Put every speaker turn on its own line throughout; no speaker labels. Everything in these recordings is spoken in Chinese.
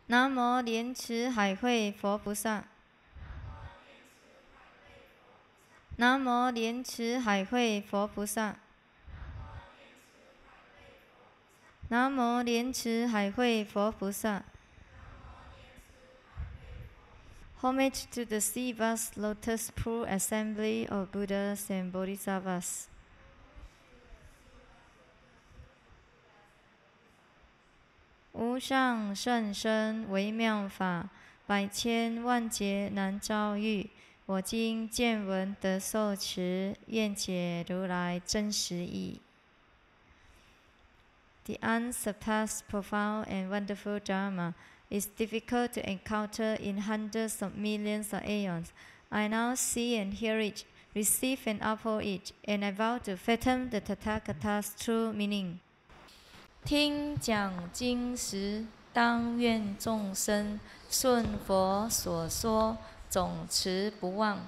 南无莲池海会佛菩萨。南无莲池海会佛菩萨。南无莲池海会佛菩萨。Homage to the sea vast lotus pool assembly of Buddhas and Bodhisattvas. 无上甚深微妙法，百千万劫难遭遇。我今见闻得受持，愿解如来真实义。The unsurpassed, profound, and wonderful Dharma is difficult to encounter in hundreds of millions of aeons. I now see and hear it, receive and uphold it, and I vow to fathom the Tathagata's true meaning. 听讲经时，当愿众生顺佛所说，总持不忘。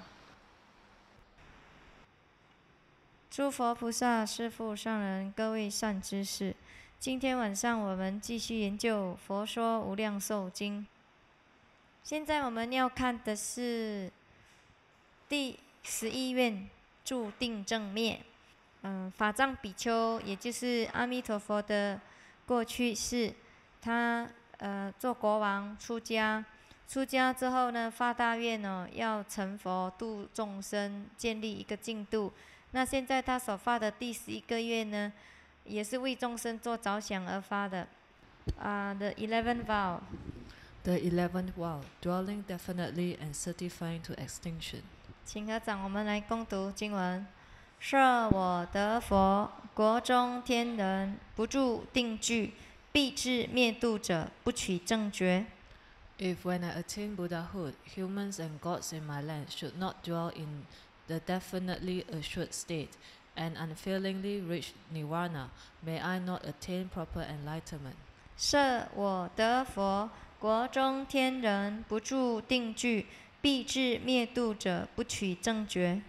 诸佛菩萨、师父上人、各位善知识，今天晚上我们继续研究《佛说无量寿经》。现在我们要看的是第11愿注定正灭。法藏比丘，也就是阿弥陀佛的过去世，他做国王出家，出家之后呢，发大愿哦，要成佛度众生，建立一个净土。那现在他所发的第11个愿呢，也是为众生做着想而发的。The 11th vow.
The 11th vow, dwelling definitely and certifying to extinction.
请合掌，我们来攻读经文。设我得佛，国中天人，不住定句，必至灭度者，不取正觉。
If when I attain Buddhahood, humans and gods in my land should not dwell in the definitely assured state, and unfailingly reach nirvana, may I not attain proper enlightenment.
设我得佛，国中天人，不住定句，必至灭度者，不取正觉。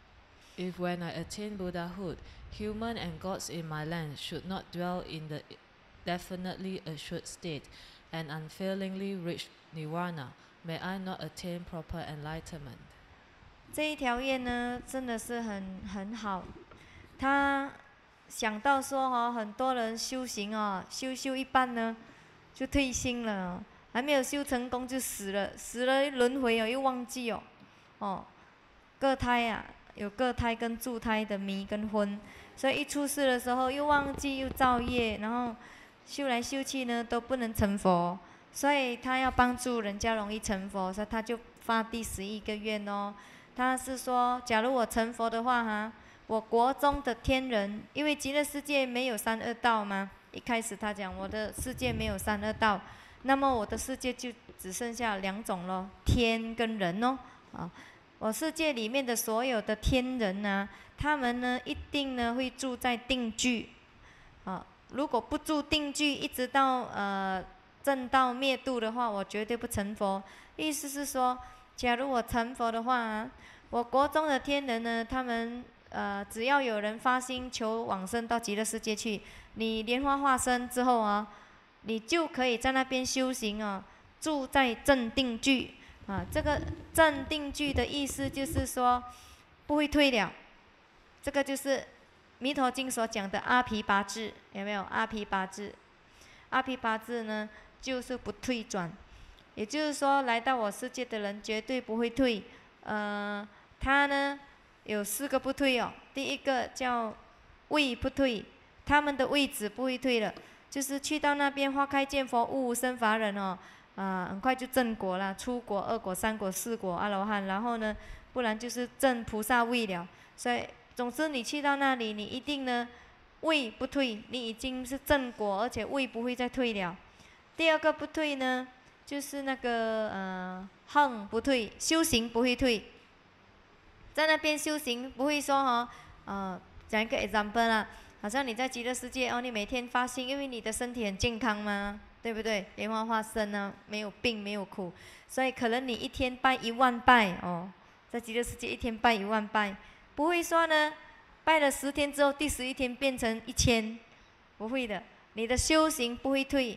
If when I attain Buddhahood, human and gods in my land should not dwell in the definitely assured state, and unfailingly reach nirvana, may I not attain proper enlightenment.
这一条愿呢，真的是很好。他想到说很多人修行修一半呢，就退心了，还没有修成功就死了，死了轮回又忘记各胎有各胎跟助胎的迷跟昏，所以一出世的时候又忘记又造业，然后修来修去呢都不能成佛，所以他要帮助人家容易成佛，所以他就发第11个愿哦。他是说，假如我成佛的话我国中的天人，因为极乐世界没有三恶道嘛，一开始他讲我的世界没有三恶道，那么我的世界就只剩下2种咯，天跟人哦。我世界里面的所有的天人呢，他们呢一定呢会住在定句，如果不住定句，一直到正道灭度的话，我绝对不成佛。意思是说，假如我成佛的话我国中的天人呢，他们只要有人发心求往生到极乐世界去，你莲花化身之后你就可以在那边修行住在正定句。这个正定句的意思就是说不会退了，这个就是弥陀经所讲的阿毗跋致，有没有？阿毗跋致，阿毗跋致呢就是不退转，也就是说来到我世界的人绝对不会退。他呢有4个不退第一个叫位不退，他们的位置不会退了，就是去到那边花开见佛，悟无生法忍很快就正果了，出果、2果、3果、4果阿罗汉，然后呢，不然就是正菩萨位了。所以，总之你去到那里，你一定呢位不退，你已经是正果，而且位不会再退了。第2个不退呢，就是那个横不退，修行不会退，在那边修行不会说讲一个 example 啦，好像你在极乐世界你每天发心，因为你的身体很健康嘛。对不对？莲花化身没有病没有苦，所以可能你一天拜1万拜在极乐世界一天拜1万拜，不会说呢，拜了10天之后第11天变成1000，不会的。你的修行不会退，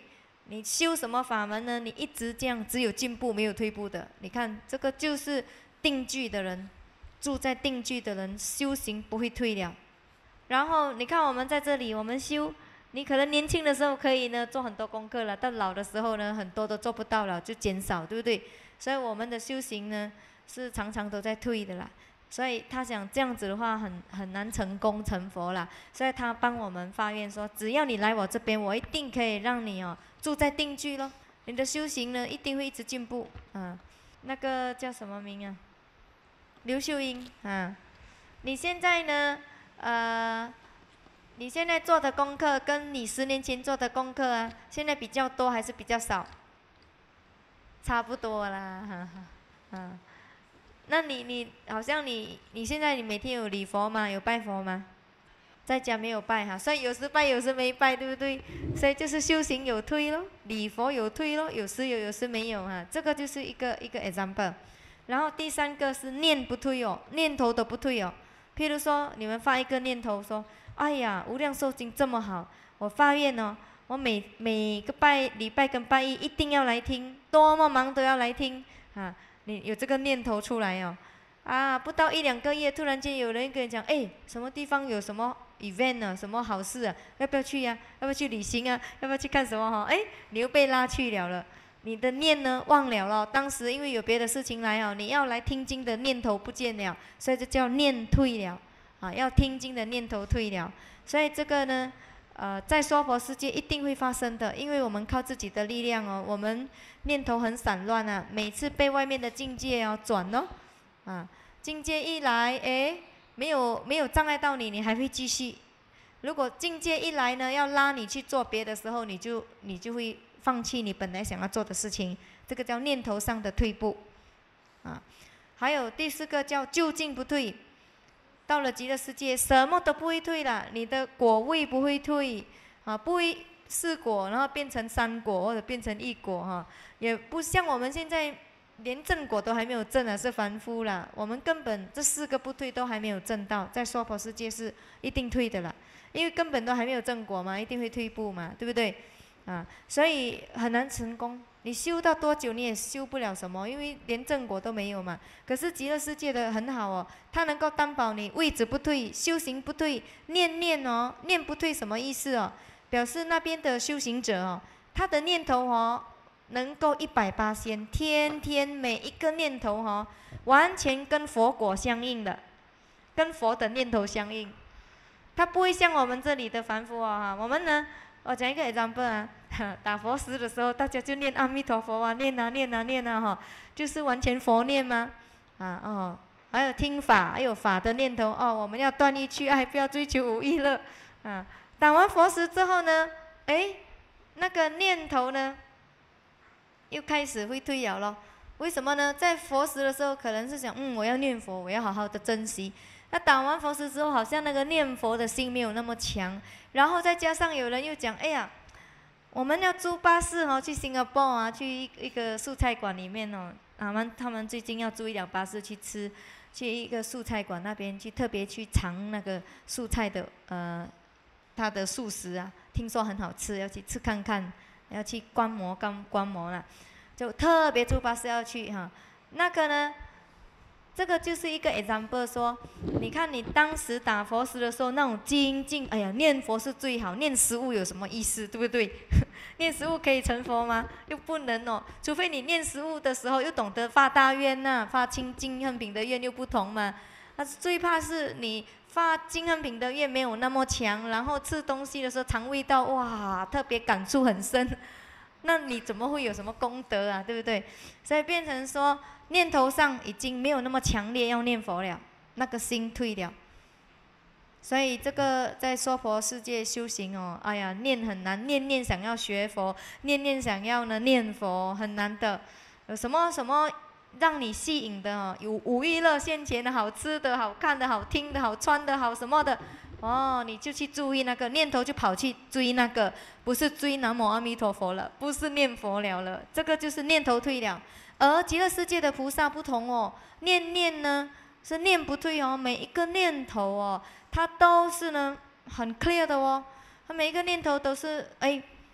你修什么法门呢？你一直这样，只有进步没有退步的。你看这个就是定居的人，住在定居的人，修行不会退了。然后你看我们在这里，我们修，你可能年轻的时候可以呢做很多功课了，到老的时候呢很多都做不到了，就减少，对不对？所以我们的修行呢是常常都在退的啦。所以他想这样子的话很难成功成佛啦，所以他帮我们发愿说，只要你来我这边，我一定可以让你住在定居咯，你的修行呢一定会一直进步。那个叫什么名啊？刘秀英啊，你现在呢你现在做的功课跟你10年前做的功课啊，现在比较多还是比较少？差不多啦，那你好像你现在你每天有礼佛吗？有拜佛吗？在家没有拜哈，所以有时拜有时没拜，对不对？所以就是修行有退咯，礼佛有退咯，有时有有时没有哈，这个就是一个 example。然后第3个是念不退哦，念头都不退哦。譬如说你们发一个念头说，哎呀，无量寿经这么好，我发愿哦，我每个礼拜跟拜一定要来听，多么忙都要来听啊。你有这个念头出来哦，不到1、2个月，突然间有人跟你讲，哎，什么地方有什么 event 啊，什么好事啊，要不要去呀？要不要去旅行啊？要不要去看什么哈？哎，你又被拉去了，你的念呢忘了咯，当时因为有别的事情来哦，你要来听经的念头不见了，所以就叫念退了要听经的念头退了。所以这个呢在娑婆世界一定会发生的，因为我们靠自己的力量哦，我们念头很散乱啊，每次被外面的境界转境界一来，没有障碍到你，你还会继续。如果境界一来呢，要拉你去做别的时候，你就会放弃你本来想要做的事情，这个叫念头上的退步还有第4个叫究竟不退。到了极乐世界，什么都不会退了，你的果位不会退不会4果，然后变成3果或者变成1果也不像我们现在连正果都还没有证是凡夫了。我们根本这4个不退都还没有证到，在娑婆世界是一定退的了，因为根本都还没有正果嘛，一定会退步嘛，对不对所以很难成功。你修到多久你也修不了什么，因为连正果都没有嘛。可是极乐世界的很好哦，它能够担保你位置不退，修行不退，念不退什么意思哦？表示那边的修行者他的念头能够180%，天天每一个念头完全跟佛果相应的，跟佛的念头相应。他不会像我们这里的凡夫我们呢，我讲一个 example 打佛时的时候，大家就念阿弥陀佛念就是完全佛念吗？还有听法，还有法的念头我们要断欲去爱，不要追求五欲乐打完佛时之后呢，那个念头呢又开始会退了咯。为什么呢？在佛时的时候可能是想我要念佛，我要好好的珍惜。那打完佛时之后，好像那个念佛的心没有那么强，然后再加上有人又讲，哎呀，我们要租巴士去新加坡去一个素菜馆里面他们最近要租一辆巴士去吃，去一个素菜馆那边去特别去尝那个素菜的它的素食听说很好吃，要去吃看看，要去观摩啦，就特别租巴士要去那个呢，这个就是一个 example 说，你看你当时打佛时的时候那种精进，哎呀，念佛是最好，念食物有什么意思，对不对？念食物可以成佛吗？又不能除非你念食物的时候又懂得发大愿发清净恨品的愿又不同嘛。但是最怕是你发净恨品的愿没有那么强，然后吃东西的时候尝味道特别感触很深，那你怎么会有什么功德对不对？所以变成说念头上已经没有那么强烈要念佛了，那个心退了。所以这个在娑婆世界修行哎呀，念很难，念想要学佛，念想要念佛很难的。有什么让你吸引的有五欲乐现前的，好吃的好看的好听的好穿的好什么的你就去注意那个念头，就跑去追那个，不是追南无阿弥陀佛了，不是念佛了，这个就是念头退了。而极乐世界的菩萨不同念呢是念不退每一个念头它都是呢很 clear 的他每一个念头都是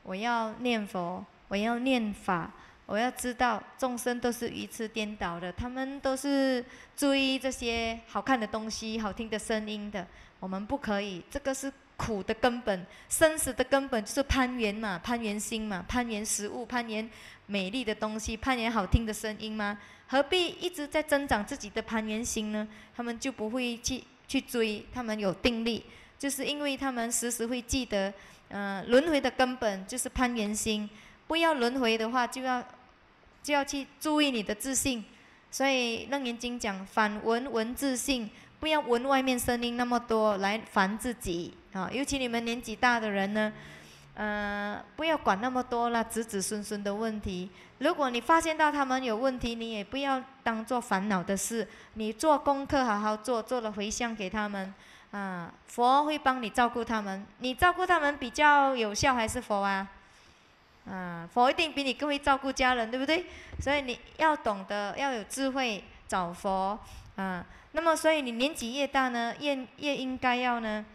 我要念佛，我要念法，我要知道众生都是愚痴颠倒的，他们都是追这些好看的东西、好听的声音的，我们不可以，这个是苦的根本，生死的根本就是攀缘嘛，攀缘心嘛，攀缘食物，攀缘美丽的东西，攀缘好听的声音吗？何必一直在增长自己的攀缘心呢？他们就不会去追，他们有定力，就是因为他们时时会记得，轮回的根本就是攀缘心。不要轮回的话，就要去注意你的自信。所以楞严经讲，反闻自性，不要闻外面声音那么多来烦自己啊。尤其你们年纪大的人呢，不要管那么多啦，子子孙孙的问题。如果你发现到他们有问题，你也不要当做烦恼的事，你做功课好好做，做了回向给他们啊，佛会帮你照顾他们。你照顾他们比较有效还是佛啊？佛一定比你更会照顾家人，对不对？所以你要懂得，要有智慧找佛啊。那么，所以你年纪越大呢，越应该要呢，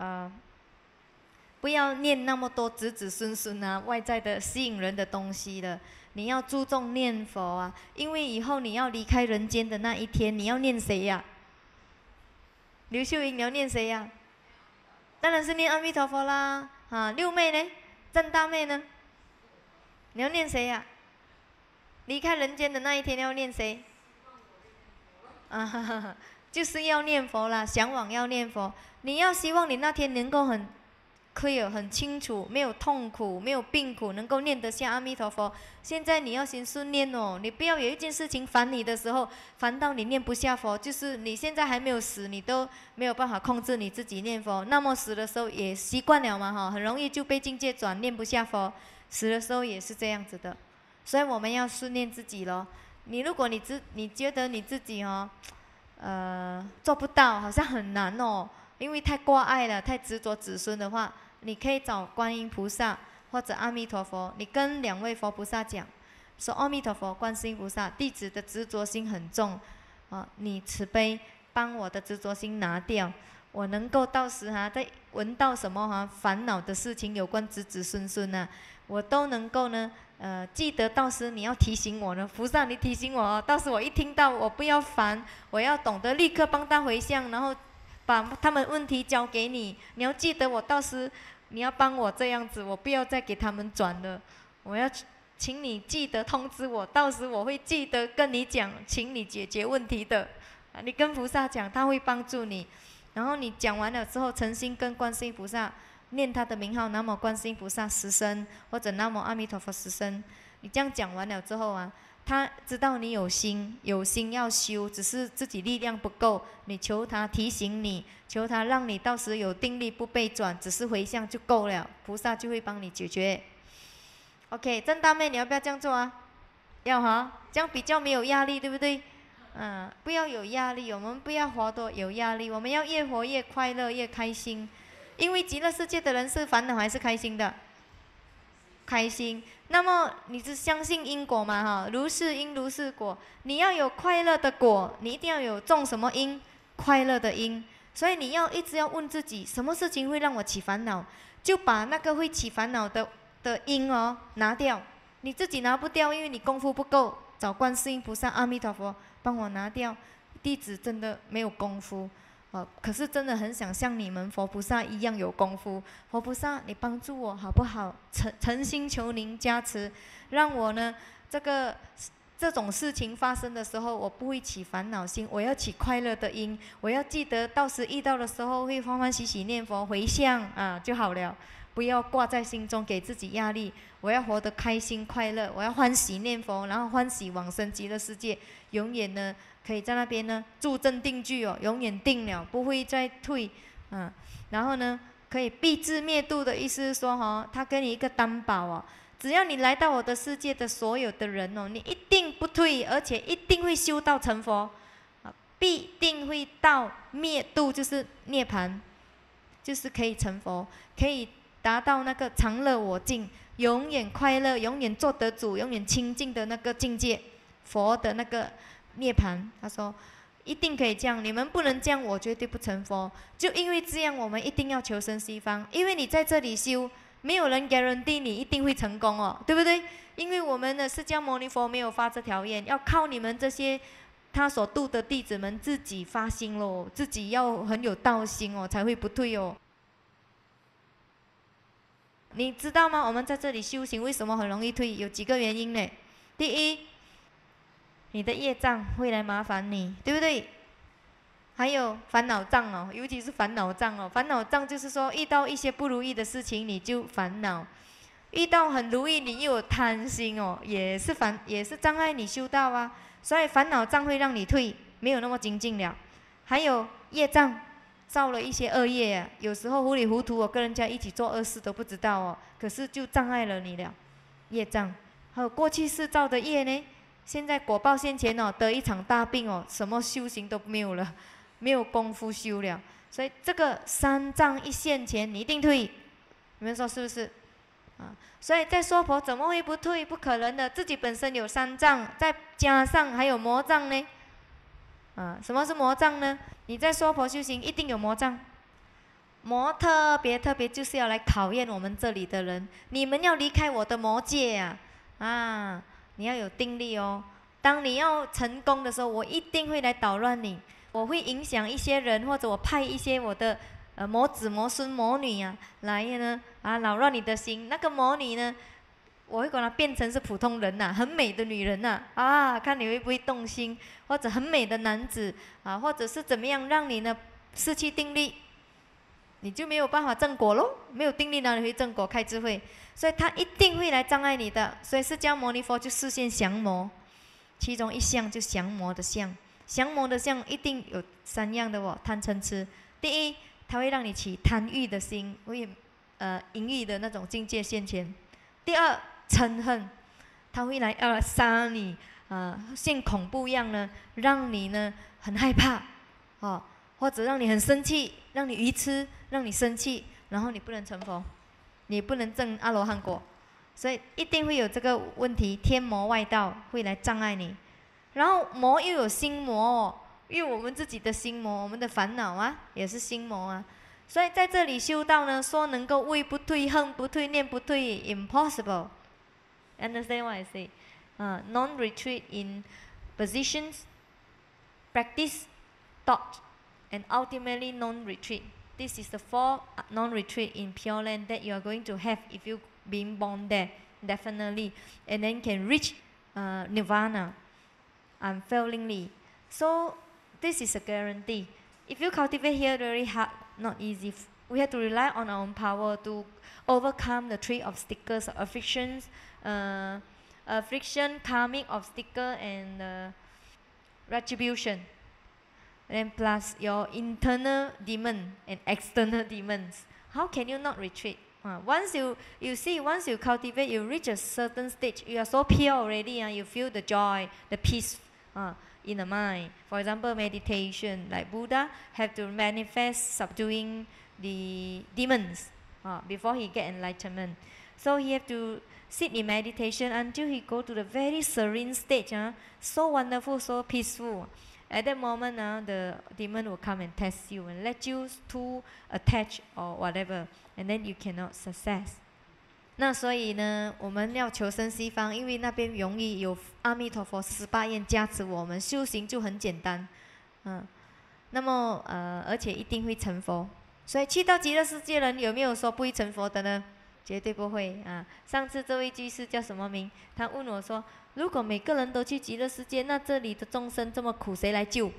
不要念那么多子子孙孙啊，外在的吸引人的东西了。你要注重念佛啊，因为以后你要离开人间的那一天，你要念谁呀？刘秀英，你要念谁呀？当然是念阿弥陀佛啦。六妹呢？郑大妹呢？你要念谁呀？离开人间的那一天要念谁？就是要念佛啦，向往要念佛。你要希望你那天能够很clear、很清楚，没有痛苦，没有病苦，能够念得下阿弥陀佛。现在你要先顺念哦，你不要有一件事情烦你的时候，烦到你念不下佛，就是你现在还没有死，你都没有办法控制你自己念佛。那么死的时候也习惯了嘛，很容易就被境界转，念不下佛。死的时候也是这样子的，所以我们要训练自己咯。如果你觉得你自己做不到，好像很难哦，因为太挂碍了，太执着子孙的话，你可以找观音菩萨或者阿弥陀佛，你跟两位佛菩萨讲，说阿弥陀佛、观世音菩萨，弟子的执着心很重你慈悲帮我的执着心拿掉，我能够到时再闻到什么烦恼的事情，有关子子孙孙我都能够呢，记得到时你要提醒我呢，菩萨你提醒我到时我一听到我不要烦，我要懂得立刻帮他回向，然后把他们问题交给你，你要记得我到时你要帮我这样子，我不要再给他们转了，我要请你记得通知我，到时我会记得跟你讲，请你解决问题的。你跟菩萨讲，他会帮助你，然后你讲完了之后，诚心跟观世音菩萨念他的名号，南无观世音菩萨10声，或者南无阿弥陀佛10声。你这样讲完了之后他知道你有心要修，只是自己力量不够，你求他提醒你，求他让你到时有定力不被转，只是回向就够了，菩萨就会帮你解决。OK， 郑大妹，你要不要这样做啊？要这样比较没有压力，对不对？不要有压力，我们不要活多有压力，我们要越活越快乐，越开心。因为极乐世界的人是烦恼还是开心的？开心。那么你是相信因果嘛？如是因如是果。你要有快乐的果，你一定要有种什么因？快乐的因。所以你一直要问自己，什么事情会让我起烦恼？就把那个会起烦恼的因拿掉。你自己拿不掉，因为你功夫不够，找观世音菩萨、阿弥陀佛帮我拿掉。弟子真的没有功夫。可是真的很想像你们佛菩萨一样有功夫。佛菩萨，你帮助我好不好？诚心求您加持，让我呢这种事情发生的时候，我不会起烦恼心，我要起快乐的因，我要记得到时遇到的时候会欢欢喜喜念佛回向就好了，不要挂在心中给自己压力。我要活得开心快乐，我要欢喜念佛，然后欢喜往生极乐世界，永远呢可以在那边呢住正定居永远定了，不会再退然后呢可以必至灭度的意思是说他给你一个担保只要你来到我的世界的所有的人你一定不退，而且一定会修道成佛必定会到灭度，就是涅槃，就是可以成佛，可以达到那个常乐我净，永远快乐，永远做得主，永远清净的那个境界，佛的那个涅槃。他说一定可以这样，你们不能这样，我绝对不成佛。就因为这样，我们一定要求生西方，因为你在这里修， 没有人 guarantee 你一定会成功哦，对不对？因为我们的释迦牟尼佛没有发这条愿，要靠你们这些他所度的弟子们自己发心咯，自己要很有道心哦，才会不退哦。你知道吗？我们在这里修行为什么很容易退？有几个原因呢？第一，你的业障会来麻烦你，对不对？还有烦恼障哦，尤其是烦恼障哦。烦恼障就是说，遇到一些不如意的事情你就烦恼，遇到很如意你又有贪心哦，也是障碍你修道啊。所以烦恼障会让你退，没有那么精进了。还有业障，造了一些恶业啊，有时候糊里糊涂哦，跟人家一起做恶事都不知道哦，可是就障碍了你了，业障。还有过去世造的业呢，现在果报现前哦，得一场大病哦，什么修行都没有了。没有功夫修了，所以这个三障一现前，你一定退。你们说是不是？啊，所以在娑婆怎么会不退？不可能的，自己本身有三障，再加上还有魔障呢。啊，什么是魔障呢？你在娑婆修行一定有魔障，魔特别就是要来考验我们这里的人。你们要离开我的魔界呀，啊，你要有定力哦。当你要成功的时候，我一定会来捣乱你。我会影响一些人，或者我派一些我的魔子、魔孙、魔女啊来呢扰乱你的心。那个魔女呢，我会把她变成是普通人呐，很美的女人呐看你会不会动心，或者很美的男子或者是怎么样让你呢失去定力，你就没有办法正果咯。没有定力哪里会正果开智慧？所以他一定会来障碍你的。所以释迦牟尼佛就示现降魔，其中一项就降魔的相。降魔的相一定有三样的哦，贪嗔痴。第一，它会让你起贪欲的心，会淫欲的那种境界现前。第二，嗔恨，它会来杀你像恐怖一样呢，让你呢很害怕或者让你很生气，让你愚痴，让你生气，然后你不能成佛，你不能证阿罗汉果，所以一定会有这个问题，天魔外道会来障碍你。然后魔又有心魔哦，因为我们自己的心魔，我们的烦恼也是心魔啊。所以在这里修道呢，说能够畏不退、恨不退、念不退 ，impossible. Understand what I say? Non-retreat in positions, practice, thought, and ultimately non-retreat. This is the 4 non-retreat in Pure Land that you are going to have if you being born there, definitely, and then can reach nirvana. Unfailingly. So this is a guarantee. If you cultivate here, very hard, not easy. We have to rely on our own power to overcome the 3 obstacles, afflictions, karmic obstacle, and retribution. And plus your internal demon and external demons. How can you not retreat? Once once you cultivate, you reach a certain stage, you are so pure already, you feel the joy, the peace in the mind. For example, meditation, like Buddha have to manifest subduing the demons before he get enlightenment. So he have to sit in meditation until he go to the very serene stage, so wonderful, so peaceful. At that moment, the demon will come and test you and let you too attach or whatever, and then you cannot success. 那所以呢，我们要求生西方，因为那边容易有阿弥陀佛18愿加持我们，修行就很简单，那么而且一定会成佛。所以去到极乐世界人有没有说不会成佛的呢？绝对不会上次这位居士叫什么名？他问我说，如果每个人都去极乐世界，那这里的众生这么苦，谁来救？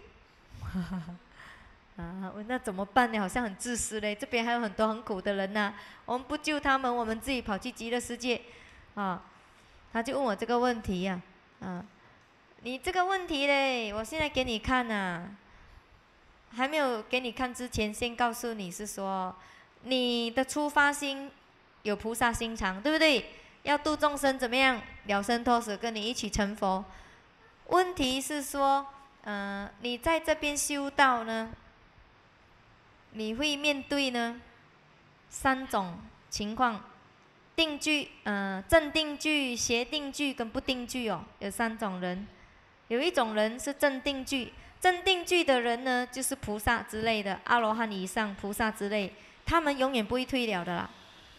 那怎么办呢？好像很自私嘞。这边还有很多很苦的人呐，我们不救他们，我们自己跑去极乐世界他就问我这个问题你这个问题嘞，我现在给你看还没有给你看之前，先告诉你是说，你的出发心有菩萨心肠，对不对？要度众生怎么样了生脱死，跟你一起成佛。问题是说，你在这边修道呢，你会面对呢3种情况：定句、正定句、邪定句跟不定句有3种人。有一种人是正定句，正定句的人呢，就是菩萨之类的，阿罗汉以上菩萨之类，他们永远不会退了的啦。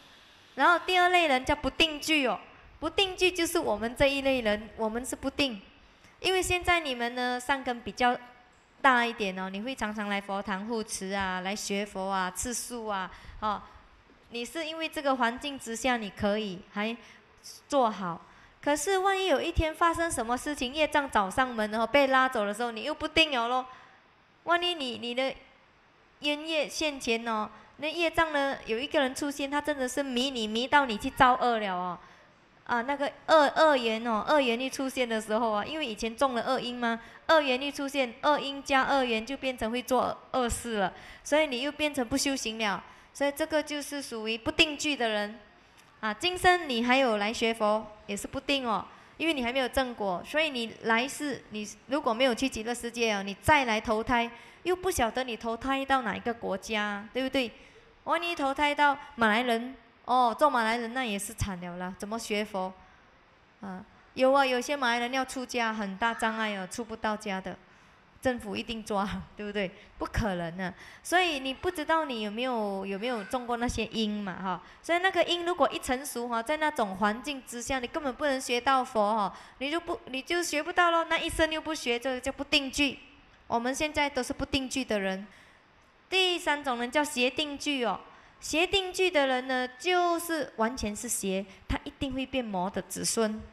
然后第二类人叫不定聚哦，不定聚就是我们这一类人，我们是不定，因为现在你们呢善根比较大一点哦，你会常常来佛堂护持啊，来学佛啊，吃素啊，哦，你是因为这个环境之下你可以还做好，可是万一有一天发生什么事情，业障找上门，然后被拉走的时候，你又不定了咯。万一你的冤业现前哦，那业障呢有一个人出现，他真的是迷你迷到你去造恶了哦。啊，那个恶缘哦，恶缘一出现的时候啊，因为以前种了恶因嘛，恶缘一出现，恶因加恶缘就变成会做恶事了，所以你又变成不修行了，所以这个就是属于不定聚的人。啊，今生你还有来学佛也是不定哦，因为你还没有正果，所以你来世你如果没有去极乐世界哦，你再来投胎，又不晓得你投胎到哪一个国家，对不对？万一投胎到马来人，哦，做马来人那也是惨了啦，怎么学佛？啊，有啊，有些马来人要出家很大障碍哦，出不到家的，政府一定抓，对不对？不可能的，所以你不知道你有没有种过那些因嘛哈，所以那个因如果一成熟哈，在那种环境之下，你根本不能学到佛哈，你就学不到咯，那一生又不学，这个叫不定聚。我们现在都是不定聚的人。第三种人叫邪定聚哦，邪定聚的人呢，就是完全是邪，他一定会变魔的子孙。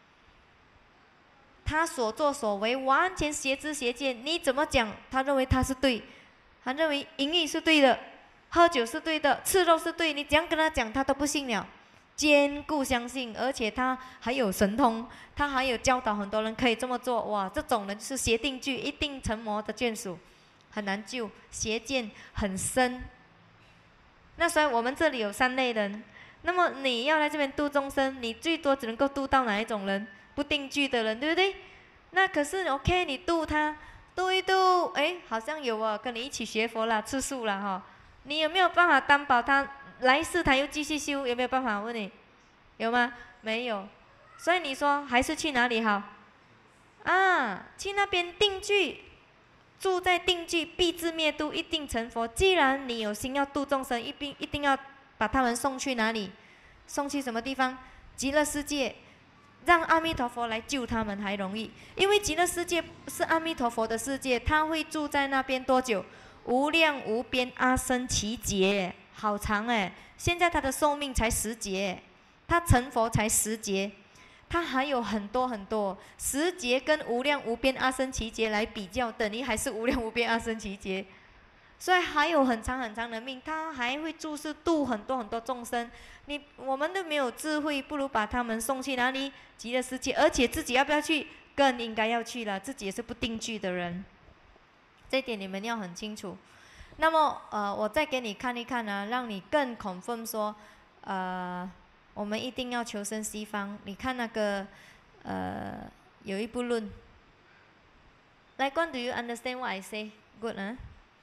他所作所为完全邪知邪见，你怎么讲，他认为他是对，他认为淫欲是对的，喝酒是对的，吃肉是对，你怎样跟他讲，他都不信了，坚固相信，而且他还有神通，他还有教导很多人可以这么做，哇，这种人就是邪定聚，一定成魔的眷属，很难救，邪见很深。那所以我们这里有三类人，那么你要来这边度众生，你最多只能够度到哪一种人？不定聚的人，对不对？那可是 OK， 你度他，度一度，哎，好像有啊，跟你一起学佛啦，吃素啦哈。你有没有办法担保他来世他又继续修？有没有办法？问你，有吗？没有。所以你说还是去哪里好？啊，去那边定聚，住在定聚，必自灭度，一定成佛。既然你有心要度众生，一定要把他们送去哪里？送去什么地方？极乐世界。让阿弥陀佛来救他们还容易，因为极乐世界是阿弥陀佛的世界，他会住在那边多久？无量无边阿僧祇劫，好长哎！现在他的寿命才10劫，他成佛才10劫，他还有很多很多10劫跟无量无边阿僧祇劫来比较，等于还是无量无边阿僧祇劫。所以还有很长很长的命，他还会注视度很多很多众生。我们都没有智慧，不如把他们送去哪里？极乐世界，而且自己要不要去，更应该要去了。自己也是不定聚的人，这一点你们要很清楚。那么我再给你看一看呢，让你更 confirm 说，我们一定要求生西方。你看那个有一部论。Like one, do you understand what I say? Good 啊。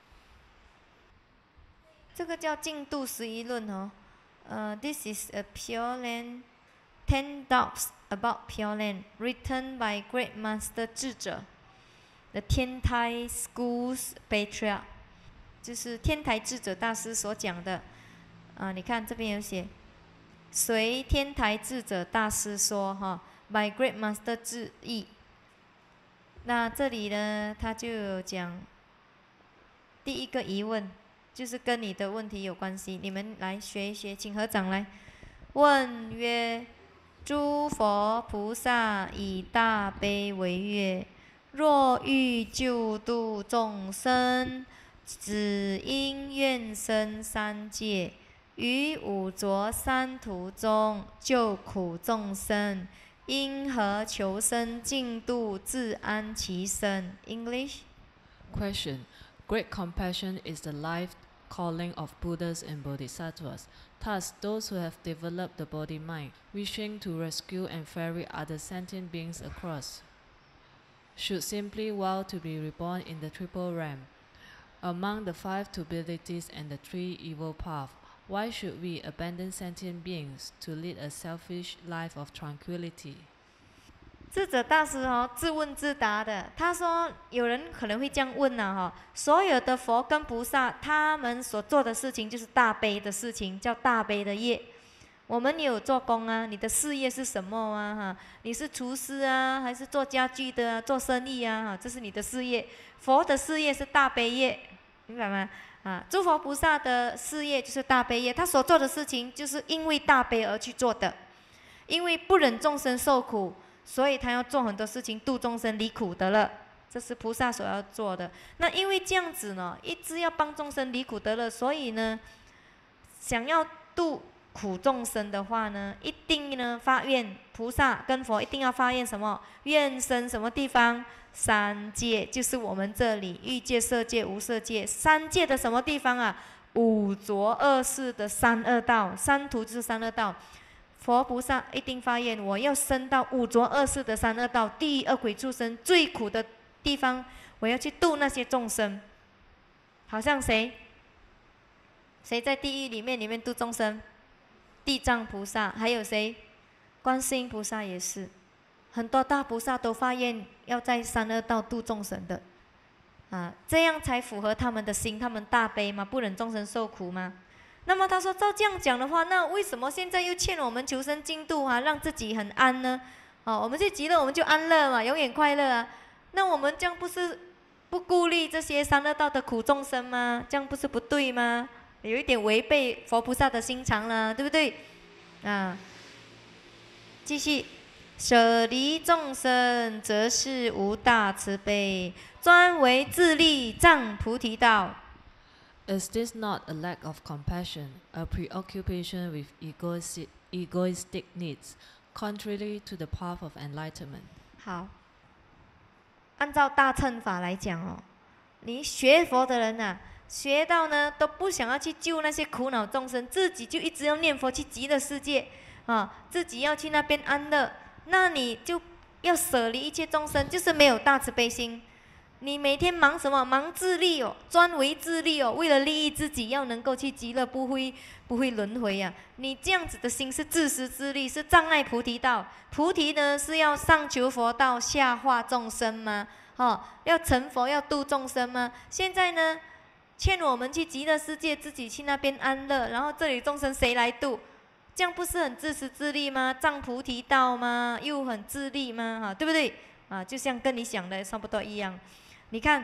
这个叫净度11论哦。This is a Pure Land 10 Doubts about Pure Land, written by Great Master 智者 The 天台 Schools Patriarch， 就是天台智者大师所讲的。你看这边有写，随天台智者大师说哈 ，by Great Master 智义。那这里呢，他就有讲第一个疑问。就是跟你的问题有关系，你们来学一学，请合掌来。问曰：诸佛菩萨以大悲为乐，若欲救度众生，只应愿生三界，于五浊三途中救苦众生，因何求生净度，自安其身 ？English
Question. Great compassion is the life calling of Buddhas and Bodhisattvas. Thus, those who have developed the body-mind, wishing to rescue and ferry other sentient beings across, should simply vow to be reborn in the triple realm, among the 5 tubilities and the 3 evil paths. Why should we abandon sentient beings to lead a selfish life of tranquility?
智者大师自问自答的，他说有人可能会这样问所有的佛跟菩萨，他们所做的事情就是大悲的事情，叫大悲的业。 我们也有做工啊，你的事业是什么啊？哈，你是厨师啊，还是做家具的啊，做生意啊？哈，这是你的事业。佛的事业是大悲业，明白吗？啊，诸佛菩萨的事业就是大悲业，他所做的事情就是因为大悲而去做的，因为不忍众生受苦，所以他要做很多事情度众生离苦得乐，这是菩萨所要做的。那因为这样子呢，一直要帮众生离苦得乐，所以呢，想要度苦众生的话呢，一定呢发愿，菩萨跟佛一定要发愿什么？愿生什么地方？三界，就是我们这里欲界、色界、无色界。三界的什么地方啊？五浊恶世的三恶道，三途就是三恶道。佛菩萨一定发愿，我要升到五浊恶世的三恶道，地狱、恶鬼、畜生最苦的地方，我要去度那些众生。好像谁在地狱里面度众生？地藏菩萨，还有谁？观世音菩萨也是，很多大菩萨都发愿要在三恶道度众生的，啊，这样才符合他们的心，他们大悲嘛，不忍众生受苦嘛。那么他说，照这样讲的话，那为什么现在又劝我们求生净土啊，让自己很安呢？哦，我们去极乐，我们就安乐嘛，永远快乐啊。那我们这样不是不顾虑这些三恶道的苦众生吗？这样不是不对吗？有一点违背佛菩萨的心肠了，对不对？啊，继续，舍离众生，则是无大慈悲，专为自利障菩提道。
Is this not a lack of compassion, a preoccupation with egoistic needs, contrary to the path of enlightenment?
好，按照大乘法来讲哦，你学佛的人啊，学到呢都不想要去救那些苦恼众生，自己就一直要念佛去极乐世界啊，自己要去那边安乐，那你就要舍离一切众生，就是没有大慈悲心。你每天忙什么？忙自利哦，专为自利哦，为了利益自己，要能够去极乐，不会轮回啊！你这样子的心是自私自利，是障碍菩提道。菩提呢是要上求佛道，下化众生吗？哦，要成佛，要度众生吗？现在呢，劝我们去极乐世界，自己去那边安乐，然后这里众生谁来度？这样不是很自私自利吗？障菩提道吗？又很自利吗？哈，对不对？啊，就像跟你想的差不多一样。你看，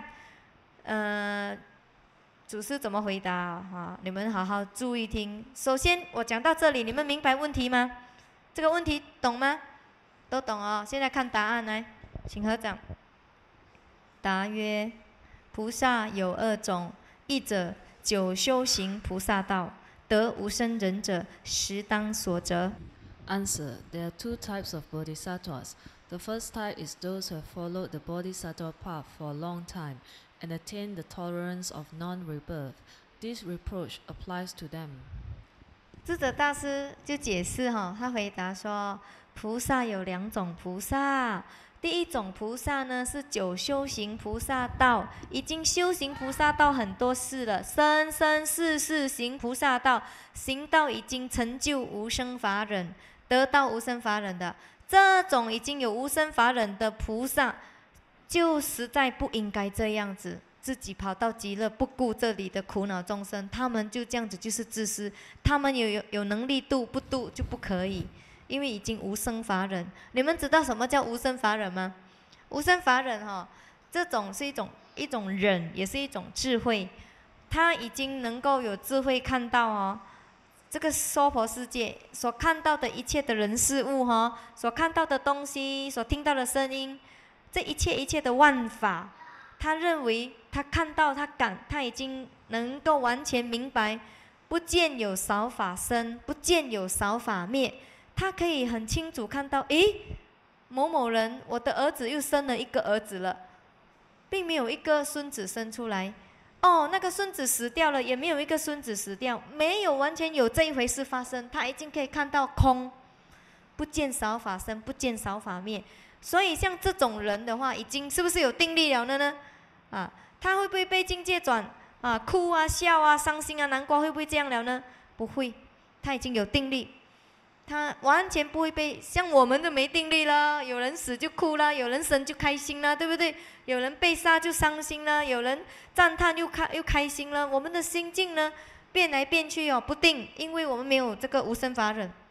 祖师怎么回答啊？你们好好注意听。首先，我讲到这里，你们明白问题吗？这个问题懂吗？都懂哦。现在看答案来，请合掌。答曰：菩萨有二种，一者久修行菩萨道，得无生忍者，实当所责。
Answer: There are two types of bodhisattvas. The first type is those who have followed the bodhisattva path for a long time and attained the tolerance of non-rebirth. This reproach applies to them.
智者大师就解释哈，他回答说，菩萨有两种菩萨。第一种菩萨呢是久修行菩萨道，已经修行菩萨道很多世了，生生世世行菩萨道，行到已经成就无生法忍，得到无生法忍的。这种已经有无生法忍的菩萨，就实在不应该这样子，自己跑到极乐不顾这里的苦恼众生，他们就这样子就是自私，他们有能力度不度就不可以，因为已经无生法忍。你们知道什么叫无生法忍吗？无生法忍哈，这种是一种忍，也是一种智慧，他已经能够有智慧看到哦。这个娑婆世界所看到的一切的人事物哈，所看到的东西，所听到的声音，这一切的万法，他认为他看到他已经能够完全明白，不见有少法生，不见有少法灭，他可以很清楚看到，诶，某某人，我的儿子又生了一个儿子了，并没有一个孙子生出来。哦，那个孙子死掉了，也没有一个孙子死掉，没有完全有这一回事发生，他已经可以看到空，不见少法生，不见少法灭。所以像这种人的话，已经是不是有定力了的呢？啊，他会不会被境界转啊？哭啊、笑啊、伤心啊、难过，会不会这样了呢？不会，他已经有定力，他完全不会被像我们都没定力了，有人死就哭了，有人生就开心了，对不对？有人被杀就伤心了，有人赞叹又开心了。我们的心境呢，变来变去哦，不定，因为我们没有这个无生法忍。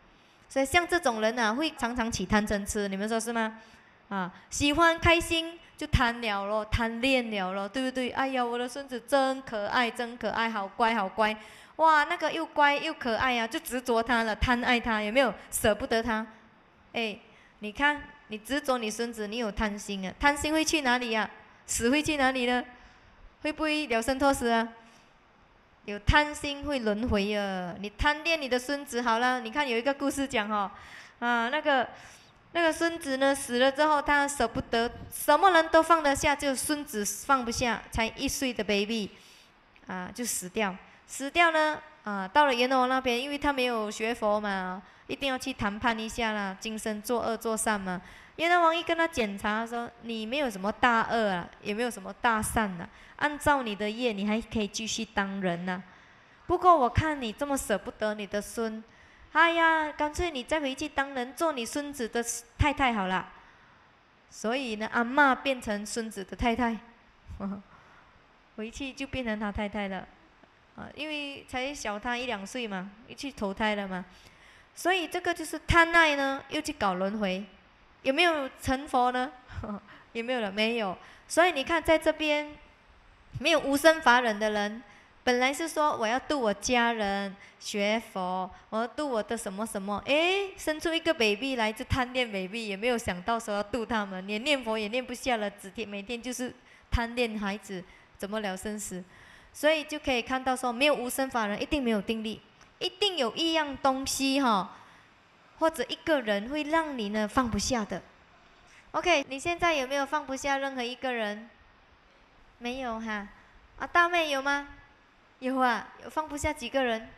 所以像这种人啊，会常常起贪嗔痴，你们说是吗？啊，喜欢开心就贪了咯，贪恋了咯，对不对？哎呀，我的孙子真可爱，真可爱，好乖，好乖。哇，那个又乖又可爱啊，就执着他了，贪爱他，有没有？舍不得他。哎，你看，你执着你孙子，你有贪心啊，贪心会去哪里呀？死会去哪里呢？会不会了生脱死啊？有贪心会轮回啊！你贪恋你的孙子好了，你看有一个故事讲哦，啊，那个孙子呢死了之后，他舍不得，什么人都放得下，就孙子放不下，才1岁的 baby，啊，就死掉。死掉呢，啊，到了阎罗王那边，因为他没有学佛嘛，一定要去谈判一下啦，今生做恶做善嘛。阎罗王一跟他检查说，你没有什么大恶啊，也没有什么大善啊，按照你的业，你还可以继续当人呐。不过我看你这么舍不得你的孙，哎呀，干脆你再回去当人，做你孙子的太太好了。所以呢，阿嬷变成孙子的太太，回去就变成他太太了。因为才小他1、2岁嘛，一去投胎了嘛，所以这个就是贪爱呢，又去搞轮回，有没有成佛呢？有没有了？没有。所以你看，在这边没有无生法忍的人，本来是说我要度我家人学佛，我要度我的什么什么，诶，生出一个 baby 来就贪恋 baby， 也没有想到说要度他们，连念佛也念不下了，每天就是贪恋孩子，怎么了生死？所以就可以看到说，没有无生法忍，一定没有定力，一定有一样东西或者一个人会让你呢放不下的。OK， 你现在有没有放不下任何一个人？没有哈？啊，大妹有吗？有啊，有放不下几个人？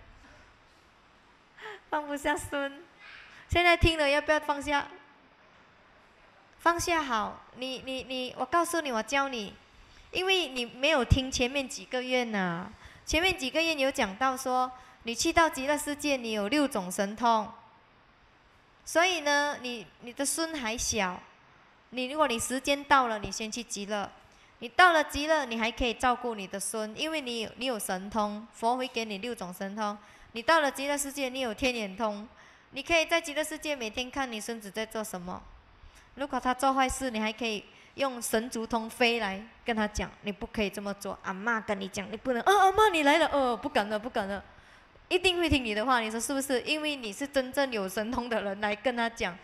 放不下孙。现在听了要不要放下？放下好，我告诉你，我教你。因为你没有听前面几个愿呐，前面几个愿有讲到说，你去到极乐世界，你有6种神通，所以呢，你的孙还小，如果你时间到了，你先去极乐，你到了极乐，你还可以照顾你的孙，因为你有神通，佛会给你6种神通。你到了极乐世界，你有天眼通，你可以在极乐世界每天看你孙子在做什么。如果他做坏事，你还可以用神足通飞来跟他讲，你不可以这么做。阿嬷跟你讲，你不能。阿嬷你来了，不敢了，不敢了，一定会听你的话。你说是不是？因为你是真正有神通的人来跟他讲。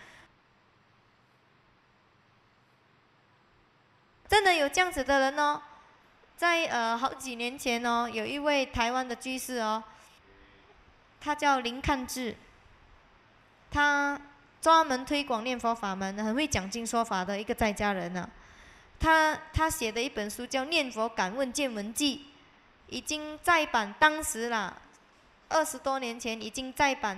真的有这样子的人哦，在好几年前哦，有一位台湾的居士哦，他叫林看志，他专门推广念佛法门，很会讲经说法的一个在家人啊。他写的一本书叫《念佛感问见闻记》，已经再版，当时啦，20多年前已经再版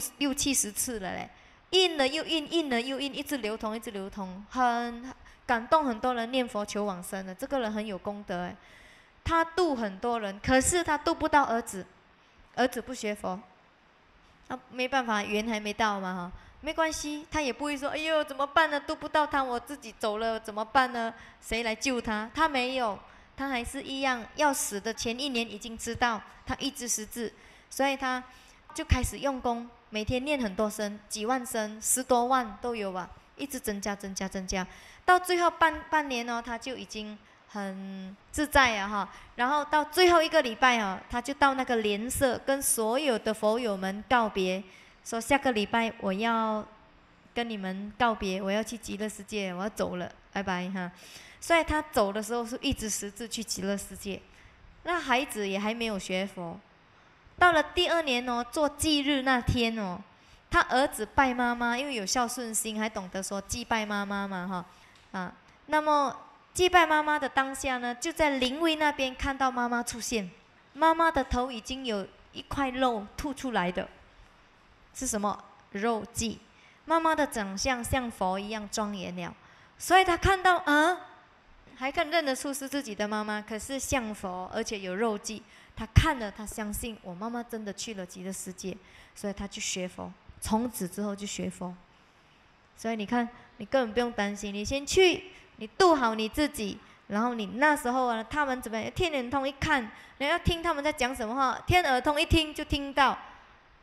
60-70次了嘞，印了又印，印了又印，一直流通，一直流通，很感动很多人念佛求往生的。这个人很有功德哎，他度很多人，可是他度不到儿子，儿子不学佛，没办法，缘还没到嘛没关系，他也不会说，哎呦怎么办呢？度不到他，我自己走了怎么办呢？谁来救他？他没有，他还是一样，要死的前1年已经知道，他一直识字，所以他就开始用功，每天念很多声，几万声，10多万都有吧，一直增加，到最后半年他就已经很自在啊然后到最后1个礼拜他就到那个莲社跟所有的佛友们告别。说下个礼拜我要跟你们告别，我要去极乐世界，我要走了，拜拜哈。所以他走的时候是一直识字去极乐世界。那孩子也还没有学佛，到了第2年做忌日那天他儿子拜妈妈，因为有孝顺心，还懂得说祭拜妈妈嘛那么祭拜妈妈的当下呢，就在灵位那边看到妈妈出现，妈妈的头已经有一块肉吐出来的。是什么肉髻？妈妈的长相像佛一样庄严了，所以他看到还认得出是自己的妈妈，可是像佛，而且有肉髻。他看了，他相信我妈妈真的去了极乐世界，所以他去学佛，从此之后就学佛。所以你看，你根本不用担心，你先去，你度好你自己，然后你那时候他们怎么样？天眼通一看，你要听他们在讲什么话，天耳通一听就听到。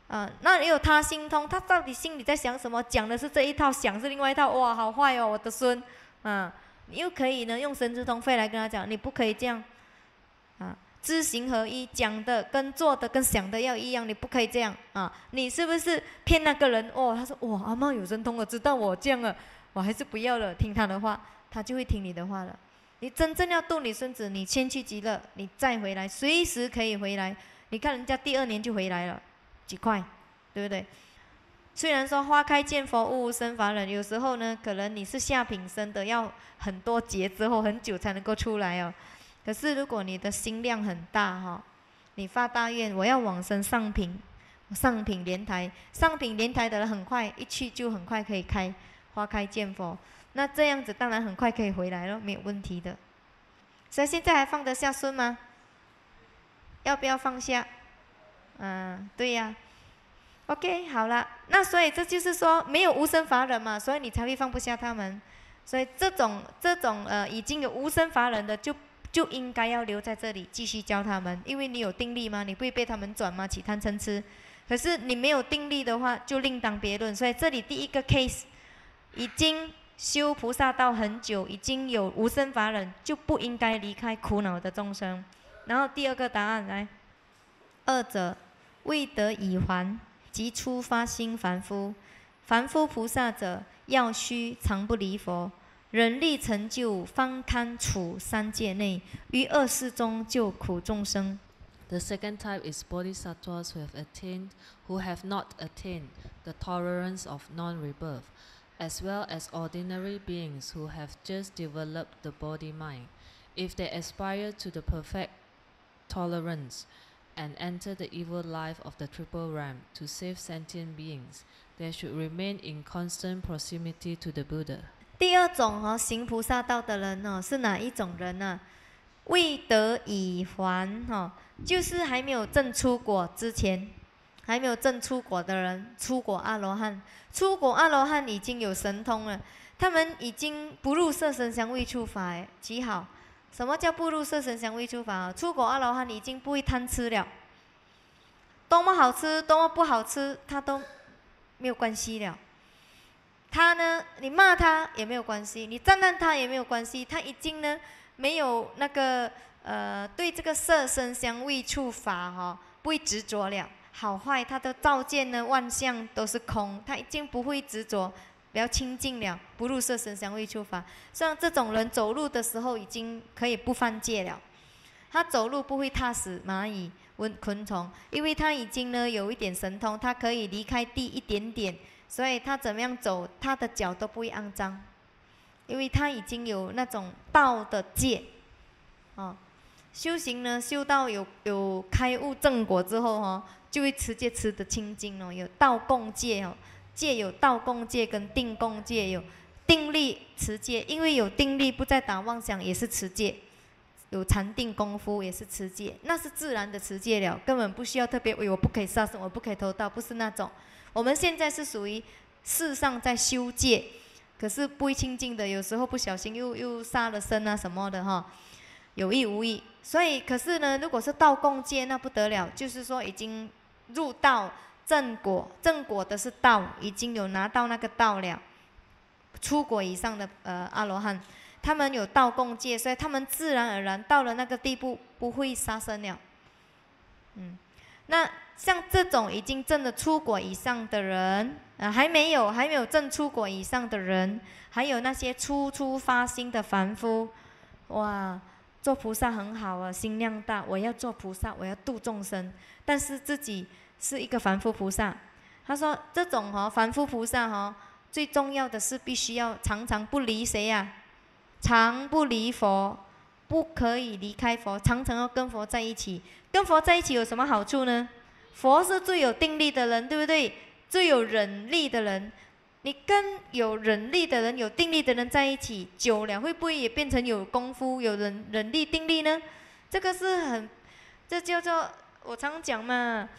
那也有他心通，他到底心里在想什么？讲的是这一套，想是另外一套，哇，好坏哦，我的孙，你又可以呢用神之通费来跟他讲，你不可以这样，知行合一，讲的跟做的跟想的要一样，你不可以这样你是不是骗那个人？他说哇，阿嬷有神通了，知道我这样了，我还是不要了，听他的话，他就会听你的话了。你真正要度你孙子，你先去极乐，你再回来，随时可以回来。你看人家第2年就回来了，几快，对不对？虽然说花开见佛，悟无生法忍，有时候呢，可能你是下品生的，要很多劫之后很久才能够出来哦。可是如果你的心量很大你发大愿，我要往生上品莲台，上品莲台的人很快一去就很快可以开花开见佛，那这样子当然很快可以回来了，没有问题的。所以现在还放得下孙吗？要不要放下？对呀。OK， 好了，那所以这就是说没有无生法忍嘛，所以你才会放不下他们。所以这种已经有无生法忍的就应该要留在这里继续教他们，因为你有定力吗？你不会被他们转吗？起贪嗔痴。可是你没有定力的话，就另当别论。所以这里第一个 case， 已经修菩萨道很久，已经有无生法忍，就不应该离开苦恼的众生。然后第2个答案来，二者未得已还，即初发心凡夫。凡夫菩萨者，要须常不离佛，忍力成就，方贪处3界内，于恶世中救苦众生。
The second type is bodhisattvas who have not attained the tolerance of non-rebirth, as well as ordinary beings who have just developed the body-mind. If they aspire to the perfect tolerance and enter the evil life of the triple realm to save sentient beings, they should remain in constant proximity to the Buddha.
第2种行菩萨道的人是哪一种人呢？未得已还就是还没有证出果之前，还没有证出果的人，出果阿罗汉，出果阿罗汉已经有神通了，他们已经不入色声香味触法，极好。什么叫不入色声香味触法？出果阿罗汉已经不会贪吃了，多么好吃，多么不好吃，他都没有关系了。他呢，你骂他也没有关系，你赞叹他也没有关系，他已经呢没有那个对这个色声香味触法不会执着了，好坏他的照见呢万象都是空，他已经不会执着，比较清净了，不入色声香味触法。像这种人走路的时候已经可以不犯戒了，他走路不会踏死蚂蚁昆虫，因为他已经呢有一点神通，他可以离开地一点点，所以他怎么样走，他的脚都不会肮脏，因为他已经有那种道的戒修行呢修到有开悟正果之后就会持戒持得清净有道共戒戒有道共戒跟定共戒，有定力持戒，因为有定力不再打妄想也是持戒，有禅定功夫也是持戒，那是自然的持戒了，根本不需要特别我不可以杀生，我不可以偷盗，不是那种。我们现在是属于世上在修戒，可是不会清净的，有时候不小心又杀了生什么的有意无意。所以可是呢，如果是道共戒那不得了，就是说已经入道正果，正果的是道，已经有拿到那个道了，出果以上的阿罗汉，他们有道共戒，所以他们自然而然到了那个地步不会杀生了。那像这种已经证了出果以上的人还没有证出果以上的人，还有那些初发心的凡夫，哇，做菩萨很好心量大，我要做菩萨，我要度众生，但是自己是一个凡夫菩萨。他说这种凡夫菩萨最重要的是必须要常常不离谁常不离佛，不可以离开佛，常常要跟佛在一起。跟佛在一起有什么好处呢？佛是最有定力的人，对不对？最有忍力的人，你跟有忍力的人、有定力的人在一起久了，会不会也变成有功夫、有忍力、定力呢？这个是这叫做我常讲嘛，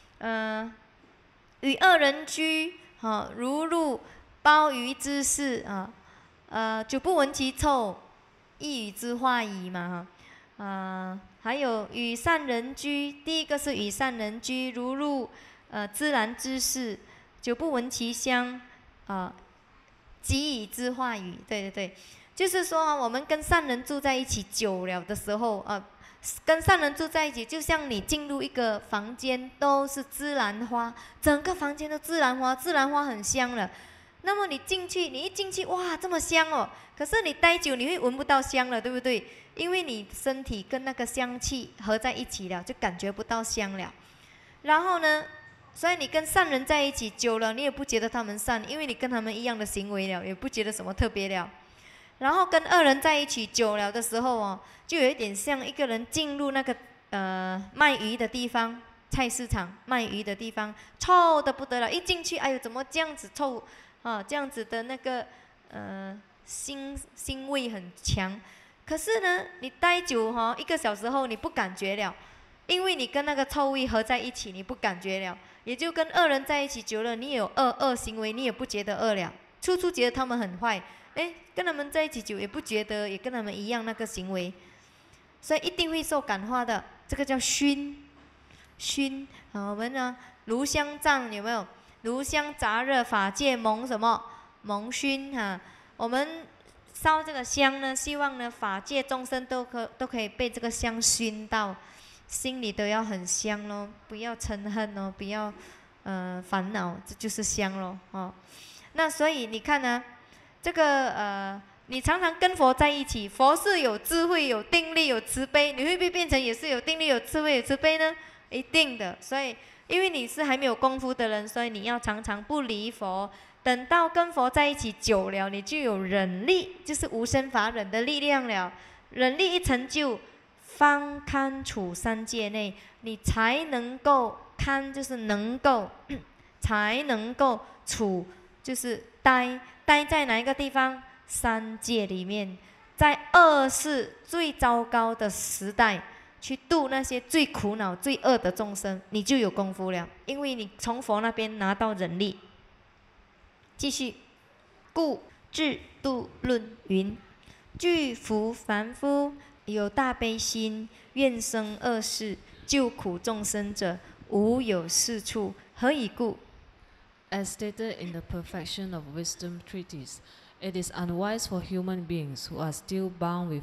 与恶人居如入鲍鱼之肆久不闻其臭，一语之化矣嘛还有与善人居，第一个是与善人居，如入自然之事，久不闻其香，即以知化语。对对对，就是说我们跟善人住在一起久了的时候，跟善人住在一起，就像你进入一个房间都是自然花，整个房间都自然花，自然花很香了。那么你一进去，哇，这么香哦！可是你待久，你会闻不到香了，对不对？因为你身体跟那个香气合在一起了，就感觉不到香了。然后呢，所以你跟善人在一起久了，你也不觉得他们善，因为你跟他们一样的行为了，也不觉得什么特别了。然后跟恶人在一起久了的时候哦，就有一点像一个人进入那个卖鱼的地方，菜市场卖鱼的地方，臭的不得了，一进去，哎呦，怎么这样子臭啊？这样子的那个腥味很强。可是呢，你待久1个小时后，你不感觉了，因为你跟那个臭味合在一起，你不感觉了。也就跟恶人在一起久了，你有恶行为，你也不觉得恶了，处处觉得他们很坏。跟他们在一起久也不觉得，也跟他们一样那个行为，所以一定会受感化的。这个叫熏我们呢炉香藏有没有？炉香杂热法界蒙什么？蒙熏我们烧这个香呢，希望呢法界众生都可以被这个香熏到，心里都要很香咯，不要嗔恨哦，不要烦恼，这就是香咯那所以你看呢？这个你常常跟佛在一起，佛是有智慧、有定力、有慈悲，你会不会变成也是有定力、有智慧、有慈悲呢？一定的。所以，因为你是还没有功夫的人，所以你要常常不离佛。等到跟佛在一起久了，你就有忍力，就是无生法忍的力量了。忍力一成就，方堪处三界内，你才能够堪，就是能够，才能够处，就是待在哪一个地方？三界里面，在恶世最糟糕的时代，去度那些最苦恼、最恶的众生，你就有功夫了，因为你从佛那边拿到忍力。继续，故智度论云：具福凡夫，有大悲心，愿生恶世，救苦众生者，无有是处。何以故
？As stated in the Perfection of Wisdom treatise, it is unwise for human beings who are still bound